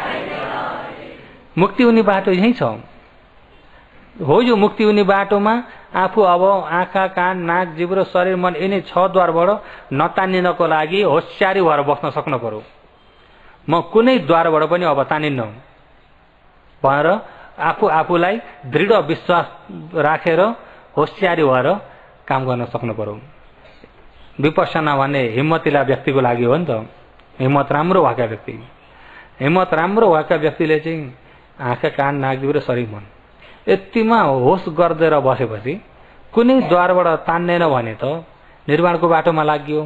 A: मुक्ति हुने बाटो यही छ। हो यो मुक्ति हुने बाटोमा आफू अब आँखा, कान, नाक, जिब्रो, शरीर, मन यिनी छ द्वारबाट नतानिनको लागि होसियारी भएर बस्न सक्नु पर्यो। म कुनै द्वारबाट पनि अब तानिन्न भनेर आफू आफूलाई दृढ विश्वास राखेर होसियारी भएर काम गर्न सक्नु पर्यो। विपश्यना भन्ने हिम्मतिला व्यक्तिको लागि हो नि त। हिम्मत राम्रो भएका व्यक्ति, हिम्मत राम्रो भएका व्यक्तिले चाहिँ आँखा, कान, नाक, जिब्रो, शरीर, मन यतिमा होस गर्दै बसेपछि कुनै द्वारबाट तान्दैन भने त निर्वाणको बाटोमा लाग्यो।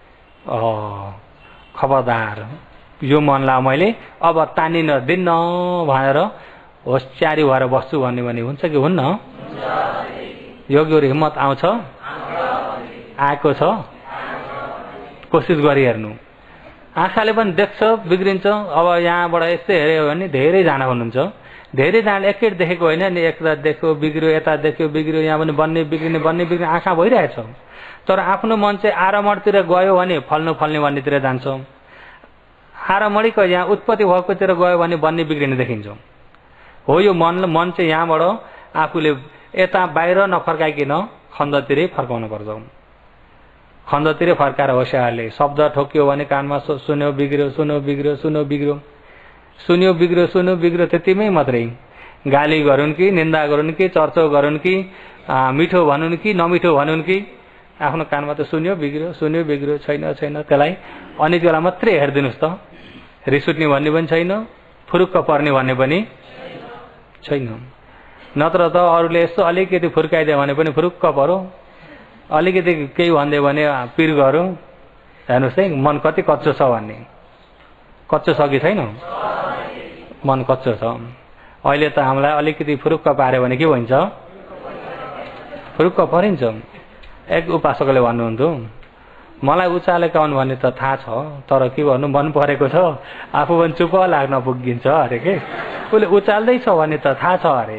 A: खबरदार यो मनलाई मैले अब तानिन दिन्न भनेर होसियारी भएर बस्छु भन्ने भने हुन्छ कि हुन्न? योगीहरू हिम्मत आउँछ? आएको छ? कोसिस गरी हेर्नु। आँखाले पनि देख्छ बिग्रिन्छ। अब यहाँबाट यस्तै हेऱ्यो भने धेरैजना हुनुहुन्छ, धेरैजनाले एकैचोटि देखेको होइन नि। यता देख्यो बिग्रियो, यता देख्यो बिग्रियो, यहाँ पनि बन्ने बिग्रिने बन्ने बिग्रिने आँखा भइरहेछ। तर आफ्नो मन चाहिँ आरामणतिर गयो भने फल्नु फल्ने भन्नेतिर जान्छ। आरामणीको यहाँ उत्पत्ति भएकोतिर गयो भने बन्ने बिग्रिने देखिन्छ। हो यो मन मन चाहिँ यहाँबाट आफूले यता बाहिर नफर्काइकन खण्डतिरै फर्काउनु पर्छ। खण्डतिरै फर्काएर होसियारले शब्द ठोक्यो भने कानमा सुन्यो बिग्रियो, सुन्यो बिग्रियो, सुन्यो बिग्रियो, सुन्यो बिग्रियो, सुन्यो बिग्रियो, त्यतिमै मात्रै। गाली गरून् कि निन्दा गरून् कि चर्चो गरून् कि मिठो भनुन् कि नमिठो भनुन् कि आफ्नो कानमा त सुन्यो बिग्रियो, सुन्यो बिग्रियो, छैन छैन त्यसलाई अनेक बेला मात्रै हेरिदिनुहोस् त। रिस उठ्ने भन्ने पनि छैन, फुरुक्क पर्ने भन्ने पनि छैन। नत्र त अरूले यसो अलिकति फुर्काइदियो भने पनि फुरुक्क परो, अलिकति केही भनिदियो भने पिर गरौँ। हेर्नुहोस् है मन कति कच्चो छ भन्ने। कच्चो छ कि छैन? मन कच्चो छ। अहिले त हामीलाई अलिकति फुरुक्क पार्यो भने के भन्छ? फुरुक्क परिन्छ। एक उपासकले भन्नुहुन्थ्यो, मलाई उचालेका हुन् भन्ने त थाहा छ, तर के गर्नु मन परेको छ, आफू पनि चुप लाग्न पुगिन्छ अरे के। उसले उचाल्दैछ भने त थाहा छ अरे,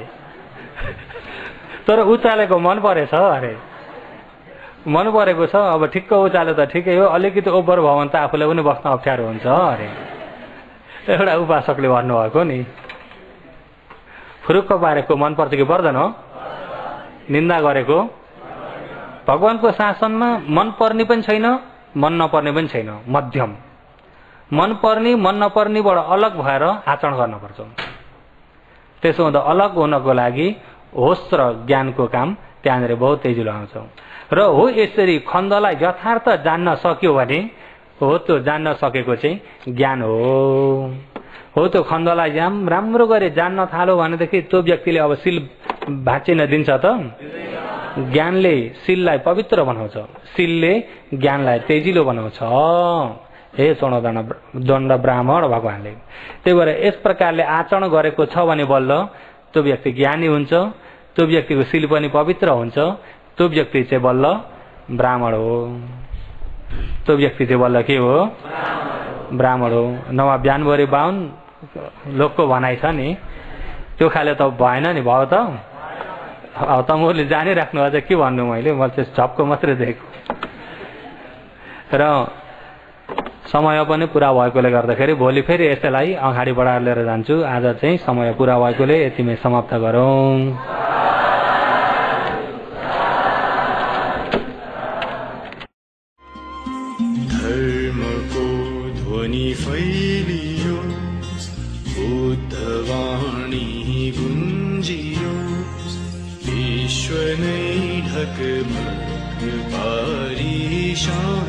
A: तर उचालेको मन परेछ अरे। मन परेको छ, अब ठिक्क उचाले त ठिकै हो, अलिकति ओभर भयो भने त आफूलाई पनि बस्न अप्ठ्यारो हुन्छ अरे। एउटा उपासकले भन्नुभएको नि। फुरुक्क पारेको मन पर्छ कि पर्दैन? निन्दा गरेको भगवानको शासनमा मन पर्ने पनि छैन, मन नपर्ने पनि छैन, मध्यम। मन पर्ने मन नपर्नेबाट अलग भएर आचरण गर्नुपर्छ। त्यसो हुँदा अलग हुनको लागि होस र ज्ञानको काम त्यहाँनिर बहुत तेजिलो आउँछ। र हो यसरी खण्डलाई यथार्थ जान्न सक्यो भने हो त्यो जान्न सकेको चाहिँ ज्ञान हो। हो त्यो खण्डलाई जाम राम्रो गरी जान्न थाल्यो भनेदेखि त्यो व्यक्तिले अब सिल भाँचिन दिन्छ त? ज्ञानले सिललाई पवित्र बनाउँछ, सिलले ज्ञानलाई तेजिलो बनाउँछ। हे चौडदण्ड दण्ड ब्राह्मण भगवानले त्यही भएर यस प्रकारले आचरण गरेको छ भने बल्ल त्यो व्यक्ति ज्ञानी हुन्छ, त्यो व्यक्तिको सिल पनि पवित्र हुन्छ, त्यो व्यक्ति चाहिँ बल्ल ब्राह्मण हो। त्यो व्यक्ति चाहिँ बल्ल के हो? ब्राह्मण हो। नभए बिहानभरि बाहुन लोकको भनाइ छ नि, त्यो खाले त भएन नि। भयो त अब त मैले जानिराख्नु अझ के भन्नु, मैले मैले चाहिँ झप्को मात्रै देखेको। र समय पनि पुरा भएकोले गर्दाखेरि भोलि फेरि यसैलाई अगाडि बढाएर लिएर जान्छु। आज चाहिँ समय पुरा भएकोले यतिमै समाप्त गरौँ।
B: धर्मको ध्वनि फैलियोस्, बुद्धवाणी गुन्जियोस्, विश्व नै ढकमक पारी शान्ति